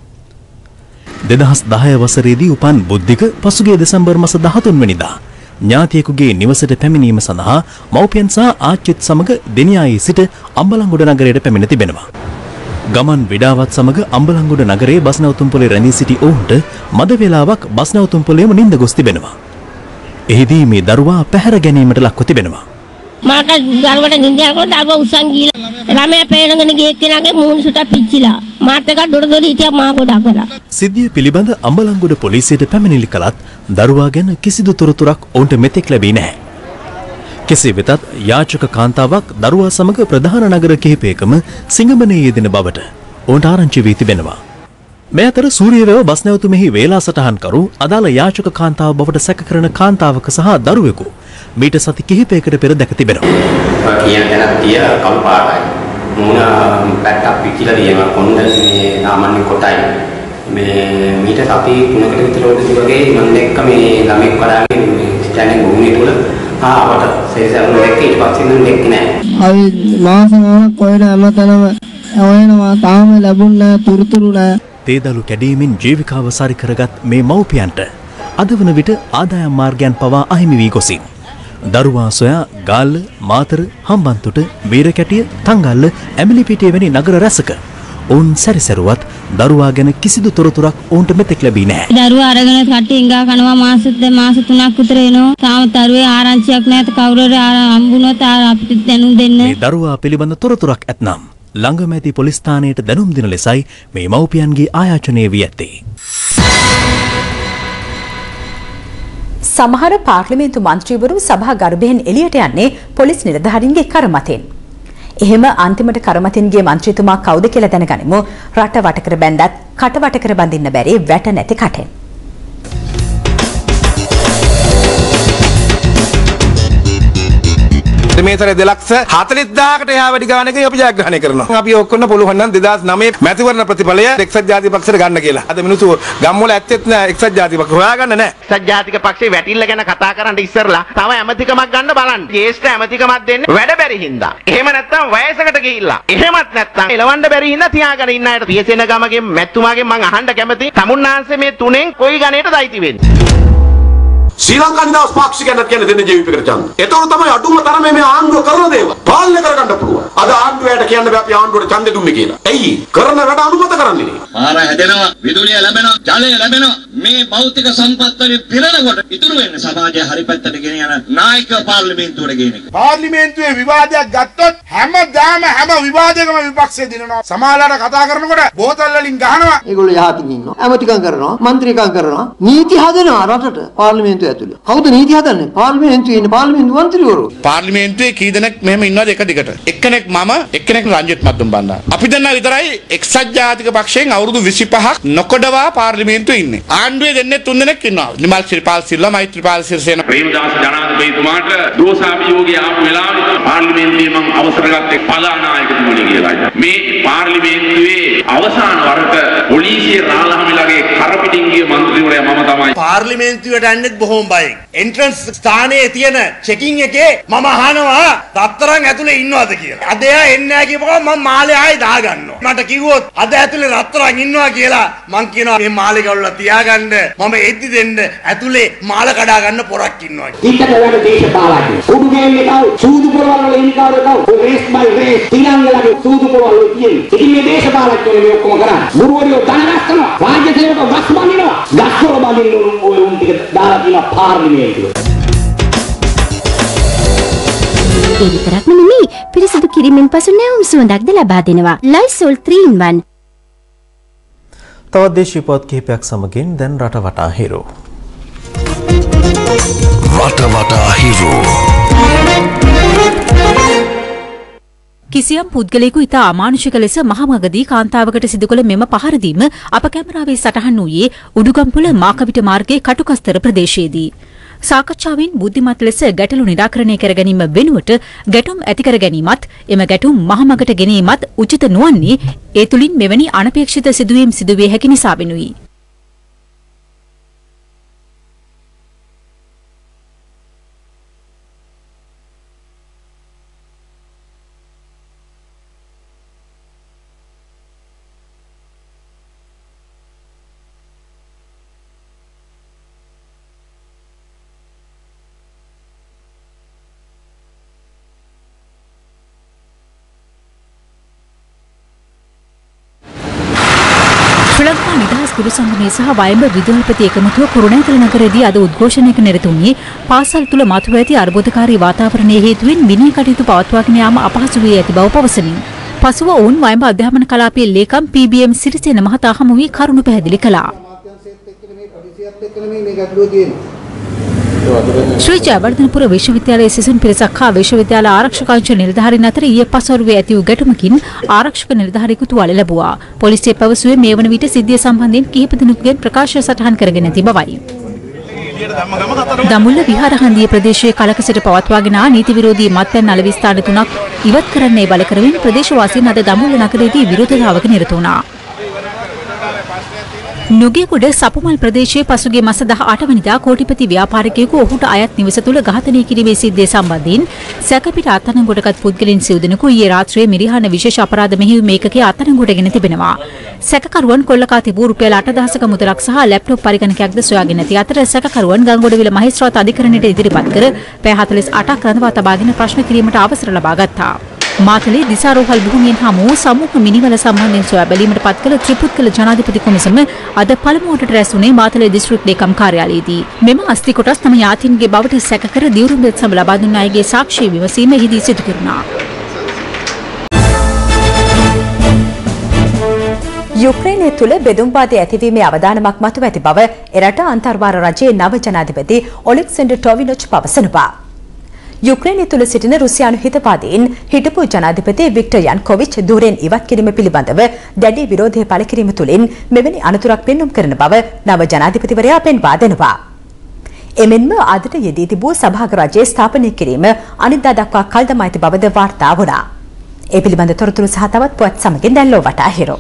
දෙදහස් දහය වසරේදී උපන් බුද්ධික පසුගිය දෙසැම්බර් මාස දහතුන් වෙනිදා ඥාතියෙකුගේ නිවසට පැමිණීම සඳහා මව්පියන් සහ ආච්චිත් සමග දෙනියායේ සිට අම්බලන්ගොඩ නගරයට පැමිණ තිබෙනවා. ගමන් විඩාවත් සමග අම්බලන්ගොඩ නගරයේ බස් නැවතුම්පොලේ රැඳී සිටි ඔවුන්ට මද වේලාවක් බස් නැවතුම්පොලේම නිින්ද ගොස් තිබෙනවා. එහිදී මේ දරුවා පැහැර ගැනීමට ලක්ව තිබෙනවා. මාක දරුවට නිින්ද යනකොට දරුවා උස්සන් ගිහලා ළමයා පේනගෙන ගියේ කෙනාගේ මූණ සුට පිච්චිලා මාත් එක දොඩ දොඩ හිටියා මා ගොඩක් වෙලා. සිද්ධිය පිළිබඳ අම්බලන්ගොඩ පොලිසියට පැමිණිලි කළත් දරුවා ගැන කිසිදු තොරතුරක් ඔවුන්ට මෙතෙක් ලැබී නැහැ. කෙසේ වෙතත් යාචක කාන්තාවක් දරුවා සමග ප්‍රධාන නගර කිහිපයකම සිඟමනේ යෙදෙන බවට ඔවුන්ට ආරංචි වී තිබෙනවා. මේ අතර සූරියවැව බස් නැවතුමෙහි වේලා සටහන්කරු අදාළ යාචක කාන්තාව බවට සැක කරන කාන්තාවක සහ දරුවෙකු මීට සති කිහිපයකට පෙර දැක තිබෙනවා. කියන තැනක් තිය කළු පාටයි. මුණ පැත්තක් පිටිලා තියෙනවා. කොණ්ඩ මේ සාමාන්‍ය කොටයි. මේ මීට සති තුනකට විතර වගේ මම දැක්ක මේ ළමෙක් වඩාගෙන ස්ටෑන්ඩින් භූමිය තුල ආවට සේසම් දෙක ඊට පස්සේ නම් දෙන්නේ නැහැ. අපි මාස ගානක් කොහෙද හැමතැනම හොයනවා තාම ලැබුණ තුරුතුරු නැහැ. තේදලු කැඩීමෙන් ජීවිකාව සරි කරගත් මේ මව්පියන්ට අද වන විට ආදායම් මාර්ගයන් පවා අහිමි වී ගොසින් දරුවා සොයා ගාල්ල, මාතර, හම්බන්තොට, වීරකැටිය, තංගල්ල, ඇමිලිපිටිය වැනි නගර රැසක ඔවුන් සැරිසරුවත් දරුවා ගැන කිසිදු තොරතුරක් ඔවුන්ට මෙතෙක් ලැබී නැහැ. දරුවා අරගෙන කට්ටිය ඉංගා කනවා මාස මාස තුනක් විතර එනවා. තාම දරුවේ ආරංචියක් නැත. කවුරු හරි හම්බුනොත් අපිට දැනුම් දෙන්න. මේ දරුවා පිළිබඳ තොරතුරක් ඇතනම් ළඟමැති පොලිස් ස්ථානයට දැනුම් දෙන ලෙසයි මේ මව්පියන්ගේ ආයාචනය වී ඇත්තේ. සමහර පාර්ලිමේන්තු මන්ත්‍රීවරු සභා ගර්භයෙන් එළියට යන්නේ පොලිස් නිලධාරීන්ගේ කරමතෙන්. එහෙම අන්තිමට කරමතින්ගේ මන්ත්‍රීතුමා කවුද කියලා දැනගනිමු. රට වටකර බැඳත් කට වටකර බඳින්න බැරි වැට නැති කටෙන්. මේ සැරේ දෙලක්ෂ හතළිස් දාහකට එහා වැඩි ගානකින් අපි ජයග්‍රහණය කරනවා. අපි ඔක්කොම පුළුවන් නම් දෙදාස් නවය මැතිවරණ ප්‍රතිඵලය එක්සත් ජාතික පක්ෂයට ගන්න කියලා. අද මිනිස්සු ගම්වල ඇත්තෙත් නෑ එක්සත් ජාතික පක්ෂ හොයාගන්න නෑ. එක්සත් ජාතික පක්ෂේ වැටිල්ල ගැන කතා කරන්න ඉස්සරලා තව ඇමතිකමක් ගන්න බලන්න. ජේෂ්ඨ ඇමතිකමක් දෙන්නේ වැඩ බැරි හින්දා. එහෙම නැත්නම් වයසකට ගිහිල්ලා. එහෙමත් නැත්නම් එලවන්න බැරි හින්දා තියාගෙන ඉන්න අයට පියසෙන ගමගෙන් මැතිතුමාගෙන් මම අහන්න කැමතියි. තමුන්නාන්සේ මේ තුනෙන් කොයි ගණේටද අයිති වෙන්නේ? ශ්‍රී ලංකා නිදහස් පාක්ෂිකයන්ට කියන දෙන්නේ ජීවිතයකට ඡන්ද. ඒතකොට තමයි අඩුම තරමේ මේ ආණ්ඩුව කරන දේවල් පාලනය කරගන්න පුළුවන්. අද ආණ්ඩුවයට කියන්න බෑ අපි ආණ්ඩුවට ඡන්දෙ දුන්නේ කියලා. ඇයි? කරන වැඩ අනුමත කරන්නේ නේ. පාර හැදෙනවා, විදුලිය ලැබෙනවා, ජලය ලැබෙනවා. මේ භෞතික සම්පත් වලින් පිරෙනකොට ඉතුරු වෙන්නේ සමාජය හරි පැත්තට ගෙන යන නායක පාර්ලිමේන්තුවට ගෙන එක. පාර්ලිමේන්තුවේ විවාදයක් ගත්තොත් හැමදාම හැම විවාදයකම විපක්ෂය දිනනවා. සමාජලාට කතා කරනකොට බෝතල් වලින් ගහනවා. ඒගොල්ලෝ යහතින් ඉන්නවා. ඇමතිකම් කරනවා, മന്ത്രിකම් කරනවා, නීති හදනවා රටට. පාර්ලිමේන්තුව ඇතුළේ. කවුද නීති හදන්නේ? පාර්ලිමේන්තුවේ ඉන්න පාර්ලිමේන්තු මන්ත්‍රීවරු. පාර්ලිමේන්තුවේ කී දෙනෙක් මෙහෙම ඉන්නවද එක දිගට? එක්කෙනෙක් මම, එක්කෙනෙක් රංජිත් මද්දුම් බණ්ඩාර. අපි දෙන්නා විතරයි එක්සත් ජාතික පක්ෂයෙන් අවුරුදු විසිපහක් නොකඩවා පාර්ලිමේන්තුවේ ඉන්නේ. ආණ්ඩුවේ දෙන්නේ තුන් දෙනෙක් ඉන්නවා. නිමල් ශ්‍රීපාල් සිල්වා, මෛත්‍රීපාල් සිරිසේන. ප්‍රේමදාස ජනාධිපතිතුමාට දෝෂාභියෝගය ආපු වෙලාවේ පාර්ලිමේන්තුවේ මම අවසර ගත්තේ පදානායකතුමනි කියලා. මේ පාර්ලිමේන්තුවේ අවසාන වරට පොලිසිය රාළහාමිලාගේ කරපිටින් ගිය මන්ත්‍රීවරයා මම තමයි. පාර්ලිමේන්තුවට යන්නේ බොහොම බයෙන්. එන්ට්‍රන්ස් ස්ථානයේ තියෙන චෙකින් එකේ මම අහනවා රත්තරන් ඇතුලේ ඉන්නවද කියලා. අද එයා එන්නේ නැහැ කියපුවා මම මාළේ ආයෙ දාගන්නවා. මට කිව්වොත් අද ඇතුලේ රත්තරන් ඉන්නවා කියලා මං කියනවා මේ මාළේ ගවලා තියාගන්න මම එද්දි දෙන්න ඇතුලේ මාළ කඩා ගන්න පොරක් ඉන්නවා. ඊට වැඩ දේශපාලකයෝ. උඩු ගේම් එකව සූදු පොරවල් වල ඉන්නකවද කව රේස් බයි රේස් තිරංගලගේ සූදු පොරවල් වල තියෙන්නේ. ඉතින් මේ දේශපාලකයෝ මේ ඔක්කොම කරන්නේ. ගුරුවරයෝ දනගස් කරනවා. රාජ්‍ය සේවක වස් බඳිනවා. ගස්වල බඳින්න ඕන උන් ටික දාලා තියෙනවා පාර්ලිමේන්තුවේ. ඒ විතරක් නෙමෙයි පිරිසිදු කිරීමෙන් පසු නැවුම් සුවඳක්ද ලබා දෙනවා. ලයිසෝල් three in one. තවත් දේශීය පොත් කිහිපයක් සමගින් දැන් රට වටා හිරු. රට වටා හිරු. කිසියම් පුද්ගලයෙකු ඉතා අමානුෂික ලෙස මහමගදී කාන්තාවකට සිදු කළ මෙම පහර දීම අප කැමරාවේ සටහන් වූයේ උඩුගම්පොළ මාකවිට මාර්ගයේ කටුකස්තර ප්‍රදේශයේදී. සාකච්ඡාවෙන් බුද්ධිමත් ලෙස ගැටලු නිරාකරණය කර ගැනීම වෙනුවට ගැටුම් ඇති කර ගැනීමත් එම ගැටුම් මහමගට ගෙනීමත් උචිත නොවන්නේ ඒ තුලින් මෙවැනි අනපේක්ෂිත සිදුවීම් සිදුවිය හැකි නිසා වෙනුයි. ශ්‍රී ලංකා නිදහස් ගුරු සංගමය සහ වයඹ විදුහල්පති එකමුතුව කුරුණෑගල නගරයේදී අද උද්ඝෝෂණයක නිරත වුණේ පාසල් තුල මතුව ඇති අර්බුදකාරී වාතාවරණයේ හේතුවෙන් විනය කටයුතු පවත්වාගෙන යාම අපහසු වී ඇති බව පවසමින් පසුව ඔවුන් වයඹ අධ්‍යාපන කලාපයේ ලේකම් පී බී එම් සිරිසේන මහතා හමු වී කරුණු පැහැදිලි කළා. ශ්‍රී ජයවර්ධනපුර විශ්වවිද්‍යාලයේ සිසුන් පිරිසක් හා විශ්වවිද්‍යාල ආරක්ෂක අංශ නිලධාරීන් අතර ඊයේ පසුවරුවේ ඇති වූ ගැටුමකින් ආරක්ෂක නිලධාරියෙකු තුවාල ලැබුවා. පොලිසිය පැවසුවේ මේ වන විට සිද්ධිය සම්බන්ධයෙන් කිහිප දෙනෙකුගෙන් ප්‍රකාශ සටහන් කරගෙන ඇති බවයි. දමුල්ල විහාරහන්දිය ප්‍රදේශයේ කලක සිට පවත්වාගෙන ආ නීති විරෝධී මත්පැන් අලෙවි ස්ථාන තුනක් ඉවත් කරන්නයි බල කරමින් ප්‍රදේශවාසීන් අද දමුල්ල නගරයේදී විරෝධතාවක නිරත වුණා. නුගේගොඩ සපුමල් ප්‍රදේශයේ පසුගිය මාස දහඅට වෙනිදා කෝටිපති ව්‍යාපාරිකයෙකු ඔහුට අයත් නිවස තුළ ඝාතනය කිරීමේ සිද්ධිය සම්බන්ධයෙන් සැකපිට අත්අඩංගුවටගත් පුද්ගලයන් සිව් දෙනෙකු ඊයේ රාත්‍රියේ මිරිහාන විශේෂ අපරාධ මෙහෙයුම් ඒකකයේ අත්අඩංගුවටගෙන තිබෙනවා. සැකකරුවන් කොල්ලකා තිබූ රුපියල් අට දහසක මුදලක් සහ ලැප්ටොප් පරිගණකයක්ද සොයාගෙන ඇති අතර සැකකරුවන් ගංගොඩවිල මහේස්ත්‍රාත් අධිකරණයට ඉදිරිපත් කර පැය හතළිස් අටක් රඳවා තබාගෙන ප්‍රශ්න කිරීමට අවසර ලබා ගත්තා. මාතලේ දිසාරෝහල් භූමියෙන් හමු සමූහ මිනිවල සම්බන්ධයෙන් සොයා බැලීමට පත් කළ ත්‍රිපුත්කල ජනාධිපති කොමිසම අද පළමුවට රැස් වුණේ මාතලේ දිස්ත්‍රික් ලේකම් කාර්යාලයේදී. මෙම අස්ති කොටස් තම යාතින්ගේ බවට සැකකර දියුරුම් බෙදසම ලබා දුන් අයගේ සාක්ෂි විමසීම එහිදී සිදු කෙරුණා. යුක්‍රේනය තුළ බෙදුම්වාදය ඇතිවීමේ අවදානමක් මතුව ඇති බව එරට අන්තර්වාර රජයේ නව ජනාධිපති ඔලෙක්සැන්ඩර් ටොවිනොච් පවසනවා. යුක්‍රේනය තුළ සිටින රුසියානු හිතවාදීන් හිටපු ජනාධිපති වික්ටර් යන්කොවිච් ධුරයෙන් ඉවත් කිරීම පිළිබඳව දැඩි විරෝධය පළ කිරීම තුළින් මෙවැනි අනතුරක් පෙන්නුම් කරන බව නව ජනාධිපතිවරයා පෙන්වා දෙනවා. එමෙන්ම අදට යෙදී තිබූ සභාග රජය ස්ථාපනය කිරීම අනිද්දා දක්වා කල් දමා ඇති බවද වාර්තා වුණා. ඒ පිළිබඳ තොරතුරු සහ තවත් පුවත් සමගින් දැන් ලොව වටා හිරු.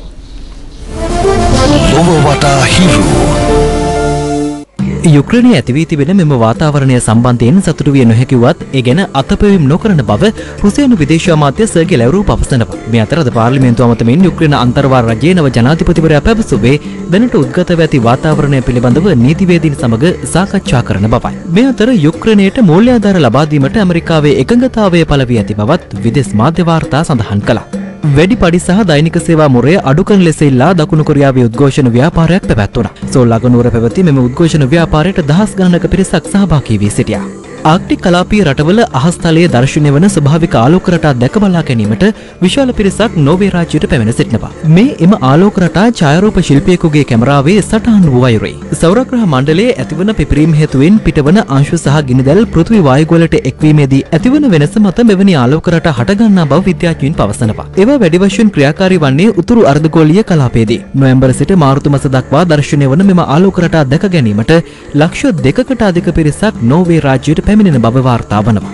ලොව වටා හිරු. යුක්‍රේනයේ ඇති වී තිබෙන මෙම වාතාවරණය සම්බන්ධයෙන් සතුටු විය නොහැකිවත් ඒ ගැන අතපෙවීම නොකරන බව රුසියානු විදේශ අමාත්‍ය සර්ගෙයි ලැව්රෝව් පවසනවා. මේ අතර අද පාර්ලිමේන්තුව අමතමින් යුක්‍රේන අන්තර්වාර රජයේ නව ජනාධිපතිවරයා පැවසුවේ දැනට උද්ගතව ඇති වාතාවරණය පිළිබඳව නීතිවේදීන් සමග සාකච්ඡා කරන බවයි. මේ අතර යුක්‍රේනයට මූල්‍යාධාර ලබා දීමට ඇමරිකාවේ එකඟතාවය පළ වී ඇති බවත් විදේශ මාධ්‍ය වාර්තා සඳහන් කළා. වැඩි පඩි සහ දෛනික සේවා මුරය අඩු කරන ලෙස ඉල්ලා දකුණු කොරියාවේ උද්ඝෝෂණ ව්‍යාපාරයක් පැවැත්වුණා. සෝල් අගනුවර පැවති මෙම උද්ඝෝෂණ ව්‍යාපාරයට දහස් ගණනක පිරිසක් සහභාගී වී සිටියා. ආක්ටික් කලාපීය රටවල අහස් තලයේ දර්ශනය වන ස්වභාවික ආලෝක රටා දැක බලා ගැනීමට විශාල පිරිසක් නෝර්වේ රාජ්‍යයට පැමිණ සිටිනවා. මේ එම ආලෝක රටා ඡායාරූප ශිල්පියෙකුගේ කැමරාවේ සටහන් වූ අයුරුයි. සෞරග්‍රහ මණ්ඩලයේ ඇතිවන පිපිරීම හේතුවෙන් පිටවන අංශු සහ ගිනිදැල් පෘථිවි වායුගෝලයට එක්වීමේදී ඇතිවන වෙනස මත මෙවැනි ආලෝක රටා හටගන්නා බව විද්‍යාඥයින් පවසනවා. ඒවා වැඩි වශයෙන් ක්‍රියාකාරී වන්නේ උතුරු අර්ධගෝලීය කලාපයේදී. නොවැම්බර් සිට මාර්තු මාස දක්වා දර්ශනය වන මෙම ආලෝක රටා දැක ගැනීමට ලක්ෂ දෙකකට අධික පිරිසක් නෝර්වේ රාජ්‍යයට පැමිණෙන බව වාර්තා වනවා.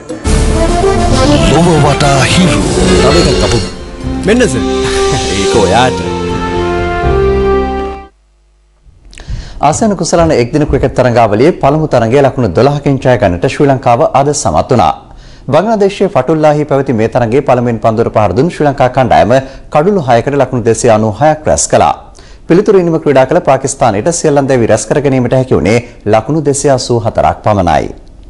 ලොව වටා හිරු. තව එකක් කපමු. මෙන්න සර්. ඒක ඔයාට. ආසියානු කුසලාන එක්දින ක්‍රිකට් තරඟාවලියේ පළමු තරඟයේ ලකුණු දොළහකින් ජය ගන්නට ශ්‍රී ලංකාව අද සමත් වුණා. බංග්ලාදේශයේ ෆටුල්ලාහි පැවති මේ තරඟයේ පළමුවෙන් පන්දුර පහර දුන් ශ්‍රී ලංකා කණ්ඩායම කඩුළු හයකට ලකුණු දෙසිය අනූහයක් රැස් කළා. පිළිතුරු ඉනිම ක්‍රීඩා කළ පාකිස්තානයට සියල්ලන් දැවි රැස් කර ගැනීමට හැකි වුණේ ලකුණු දෙසිය අසූ හතරක් පමණයි.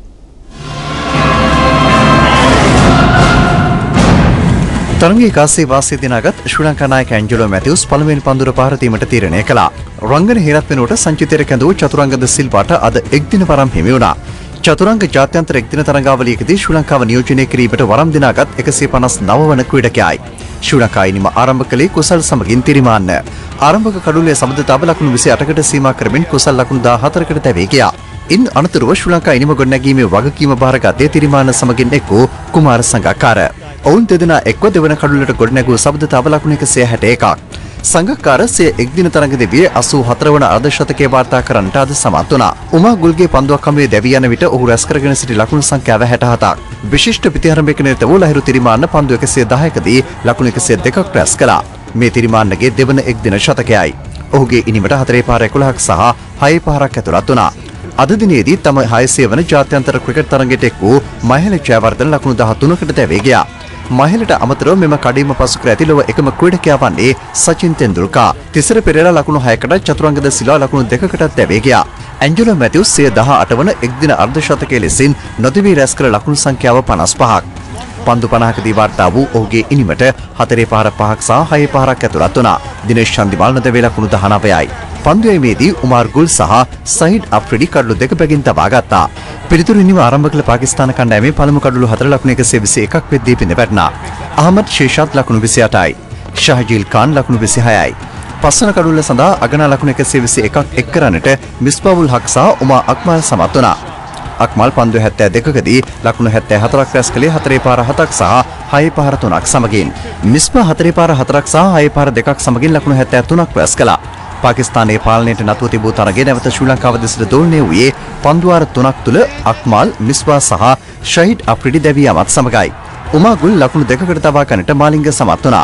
තරඟයේ කාසේ වාසිය දිනාගත් ශ්‍රී ලංකා නායක ඇන්ජලෝ මැතිව්ස් පළමුවෙනි පන්දුර පහර දීමට තීරණය කළා. රංගන හේරත් වෙනුවට සංචිතයට කැඳවූ චතුරංග ද සිල්වාට අද එක්දින වරම් හිමි වුණා. චතුරංග ජාත්‍යන්තර එක්දින තරඟාවලියකදී ශ්‍රී ලංකාව නියෝජනය කිරීමට වරම් දිනාගත් එකසිය පනස් නව වන ක්‍රීඩකයායි. ශ්‍රී ලංකා ඉනිම ආරම්භ කළේ කුසල් සමගින් තිරිමාන්න. ආරම්භක කඩුල්ලේ සමදතාව ලකුණු විසි අටකට සීමා කරමින් කුසල් ලකුණු දාහතරකට තැවී ගියා. ඉන් අනතුරුව ශ්‍රී ලංකා ඉනිම ගොඩනැගීමේ වගකීම බාරගත්තේ තිරිමාන්න සමගින් එක් වූ කුමාර සංගක්කාර. ඔවුන් දෙදෙනා එක්ව දෙවන කඩුල්ලට ගොඩනැගූ සබඳතාව ලකුණු එකසිය හැට එකක්. සංගක්කාර සිය එක්දින තරඟ දෙවියේ අසූ හතර වන අර්ධ ශතකයේ වාර්තා කරන්නට අද සමත් වුණා. උමා ගුල්ගේ පන්දුවක් හමුවේ දැවී යන විට ඔහු රැස් කරගෙන සිටි ලකුණු සංඛ්‍යාව හැට හතක්. විශිෂ්ට පිටිහරඹයක නිරත වූ ලහිරු තිරිමාන්න පන්දු එකසිය දහයකදී ලකුණු එකසිය දෙකක් රැස් කළා. මේ තිරිමාන්නගේ දෙවන එක්දින ශතකයයි. ඔහුගේ ඉනිමට හතරේ පාර එකොළහක් සහ හයේ පාරක් ඇතුළත් වුණා. අද දිනේදී තම හයසිය වන ජාත්‍යන්තර ක්‍රිකට් තරඟයට එක් වූ මහේල ජයවර්ධන ලකුණු දහතුනකට තැවී ගියා. මහේලට අමතරව මෙම කඩීම පසු කර ඇති ලොව එකම ක්‍රීඩකයා වන්නේ සචින් තෙන්දුල්කා. තිසර පෙරේරා ලකුණු හයකට චතුරංග ද සිල්වා ලකුණු දෙකකට තැවී ගියා. ඇන්ජලෝ මැතිව්ස් සිය දහඅට වන එක්දින අර්ධ ශතකයේ ලෙසින් නොදෙවී රැස් කළ ලකුණු සංඛ්‍යාව පනස් පහක්. පන්දු පනහකදී වාර්තා වූ ඔහුගේ ඉනිමට හතරේ පාර පහක් සහ හයේ පාරක් ඇතුළත් වුණා. දිනේෂ් චන්දිමාල් නොදෙවී ලකුණු දහනවයයි. පන්දු යීමේදී උමාර් ගුල් සහ සයිඩ් අෆ්රිඩි කඩලු දෙක බැගින් තබා ගත්තා. පිළිතුරු ඉනිම ආරම්භ කළ පාකිස්තාන කණ්ඩායමේ පළමු කඩලු හතර ලකුණු එකසිය විසි එකක් වෙද්දී පින්න වැටුණා. අහමද් ශේෂාත් ලකුණු විසි අටයි. ශහජීල් ඛාන් ලකුණු විසි හයයි. පස්වන කඩුල්ල සඳහා අගනා ලකුණු එකසිය විසි එකක් එක් කරන්නට මිස්බාවුල් හක් සහ උමා අක්මල් සමත් වුණා. අක්මල් පන්දු හැත්තෑ දෙකකදී ලකුණු හැත්තෑ හතරක් රැස් කළේ හතරේ පාර හතක් සහ හයේ පාර තුනක් සමගින්. මිස්බා හතරේ පාර හතරක් සහ හයේ පාර දෙකක් සමගින් ලකුණු හැත්තෑ තුනක් රැස් කළා. පාකිස්තානයේ පාලනයට නතුව තිබූ තරගය නැවත ශ්‍රී ලංකාව දෙසට දෝලනය වූයේ පන්දුවාර තුනක් තුළ අක්මල්, මිස්බා සහ ෂහීඩ් අෆ්රිඩි දැවී යමත් සමගයි. උමා ගුල් ලකුණු දෙකකට තබා ගන්නට මාලිංග සමත් වුණා.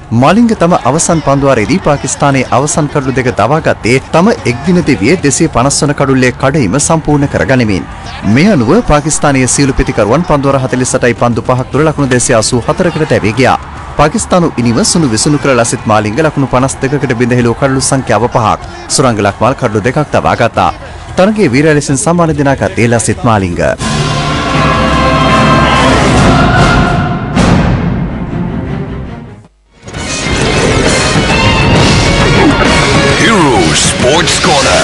මාලිංග තම අවසන් පන්දුවාරයේදී පාකිස්තානයේ අවසන් කඩළු දෙක දවාගත්තේ තම එක්දින දෙවියේ දෙසිය පනස් වන කඩුල්ලේ කඩයිම සම්පූර්ණ කරගනිමින්. මේ අනුව පාකිස්තානයේ සියලු පිතිකරුවන් පන්දුවාර හතළිස් අටයි පන්දු පහක් තුර ලකුණු දෙසිය අසූ හතරකට තැවී ගියා. පාකිස්තානු ඉනිව සුණු විසුණු කළ ලසිත් මාලිංග ලකුණු පනස් දෙකකට බිඳ කඩළු සංඛ්‍යාව පහක් සුරංග ලක්මාල් කඩළු දෙකක් තබා ගත්තා. තරගයේ වීරයා ලෙසින් සම්මාන දිනාගත්තේ Lasith Malinga. Hero Sports Corner.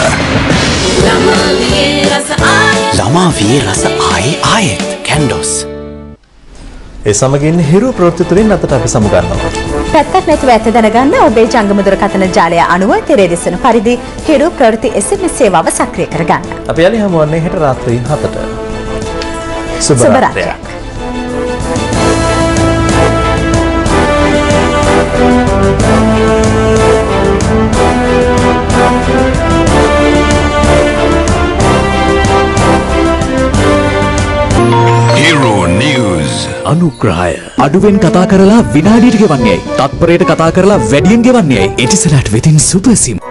ළමා වියේ රස ආයේ ආයෙත් කැන්ඩොස්. ඒ සමගින් හිරු ප්‍රවෘත්ති තුලින් අතට අපි සමුගන්නවා. පැත්තක් නැතුව ඇත්ත දැනගන්න ඔබේ ජංගම දුරකථන ජාලය අනුව තිරේ දිසන පරිදි හිරු ප්‍රවෘත්ති එස් එම් එස් සේවාව සක්‍රිය කරගන්න. අපි යලි හමුවන්නේ හෙට රාත්‍රී හතට. සුබ රාත්‍රියක්. Hero News. අනුග්‍රහය අඩුවෙන් කතා කරලා විනාඩියට ගෙවන්නේ. තත්පරයට කතා කරලා වැඩියෙන් ගෙවන්නේ. එටිසලට් වෙතින් සුපර් සිම්.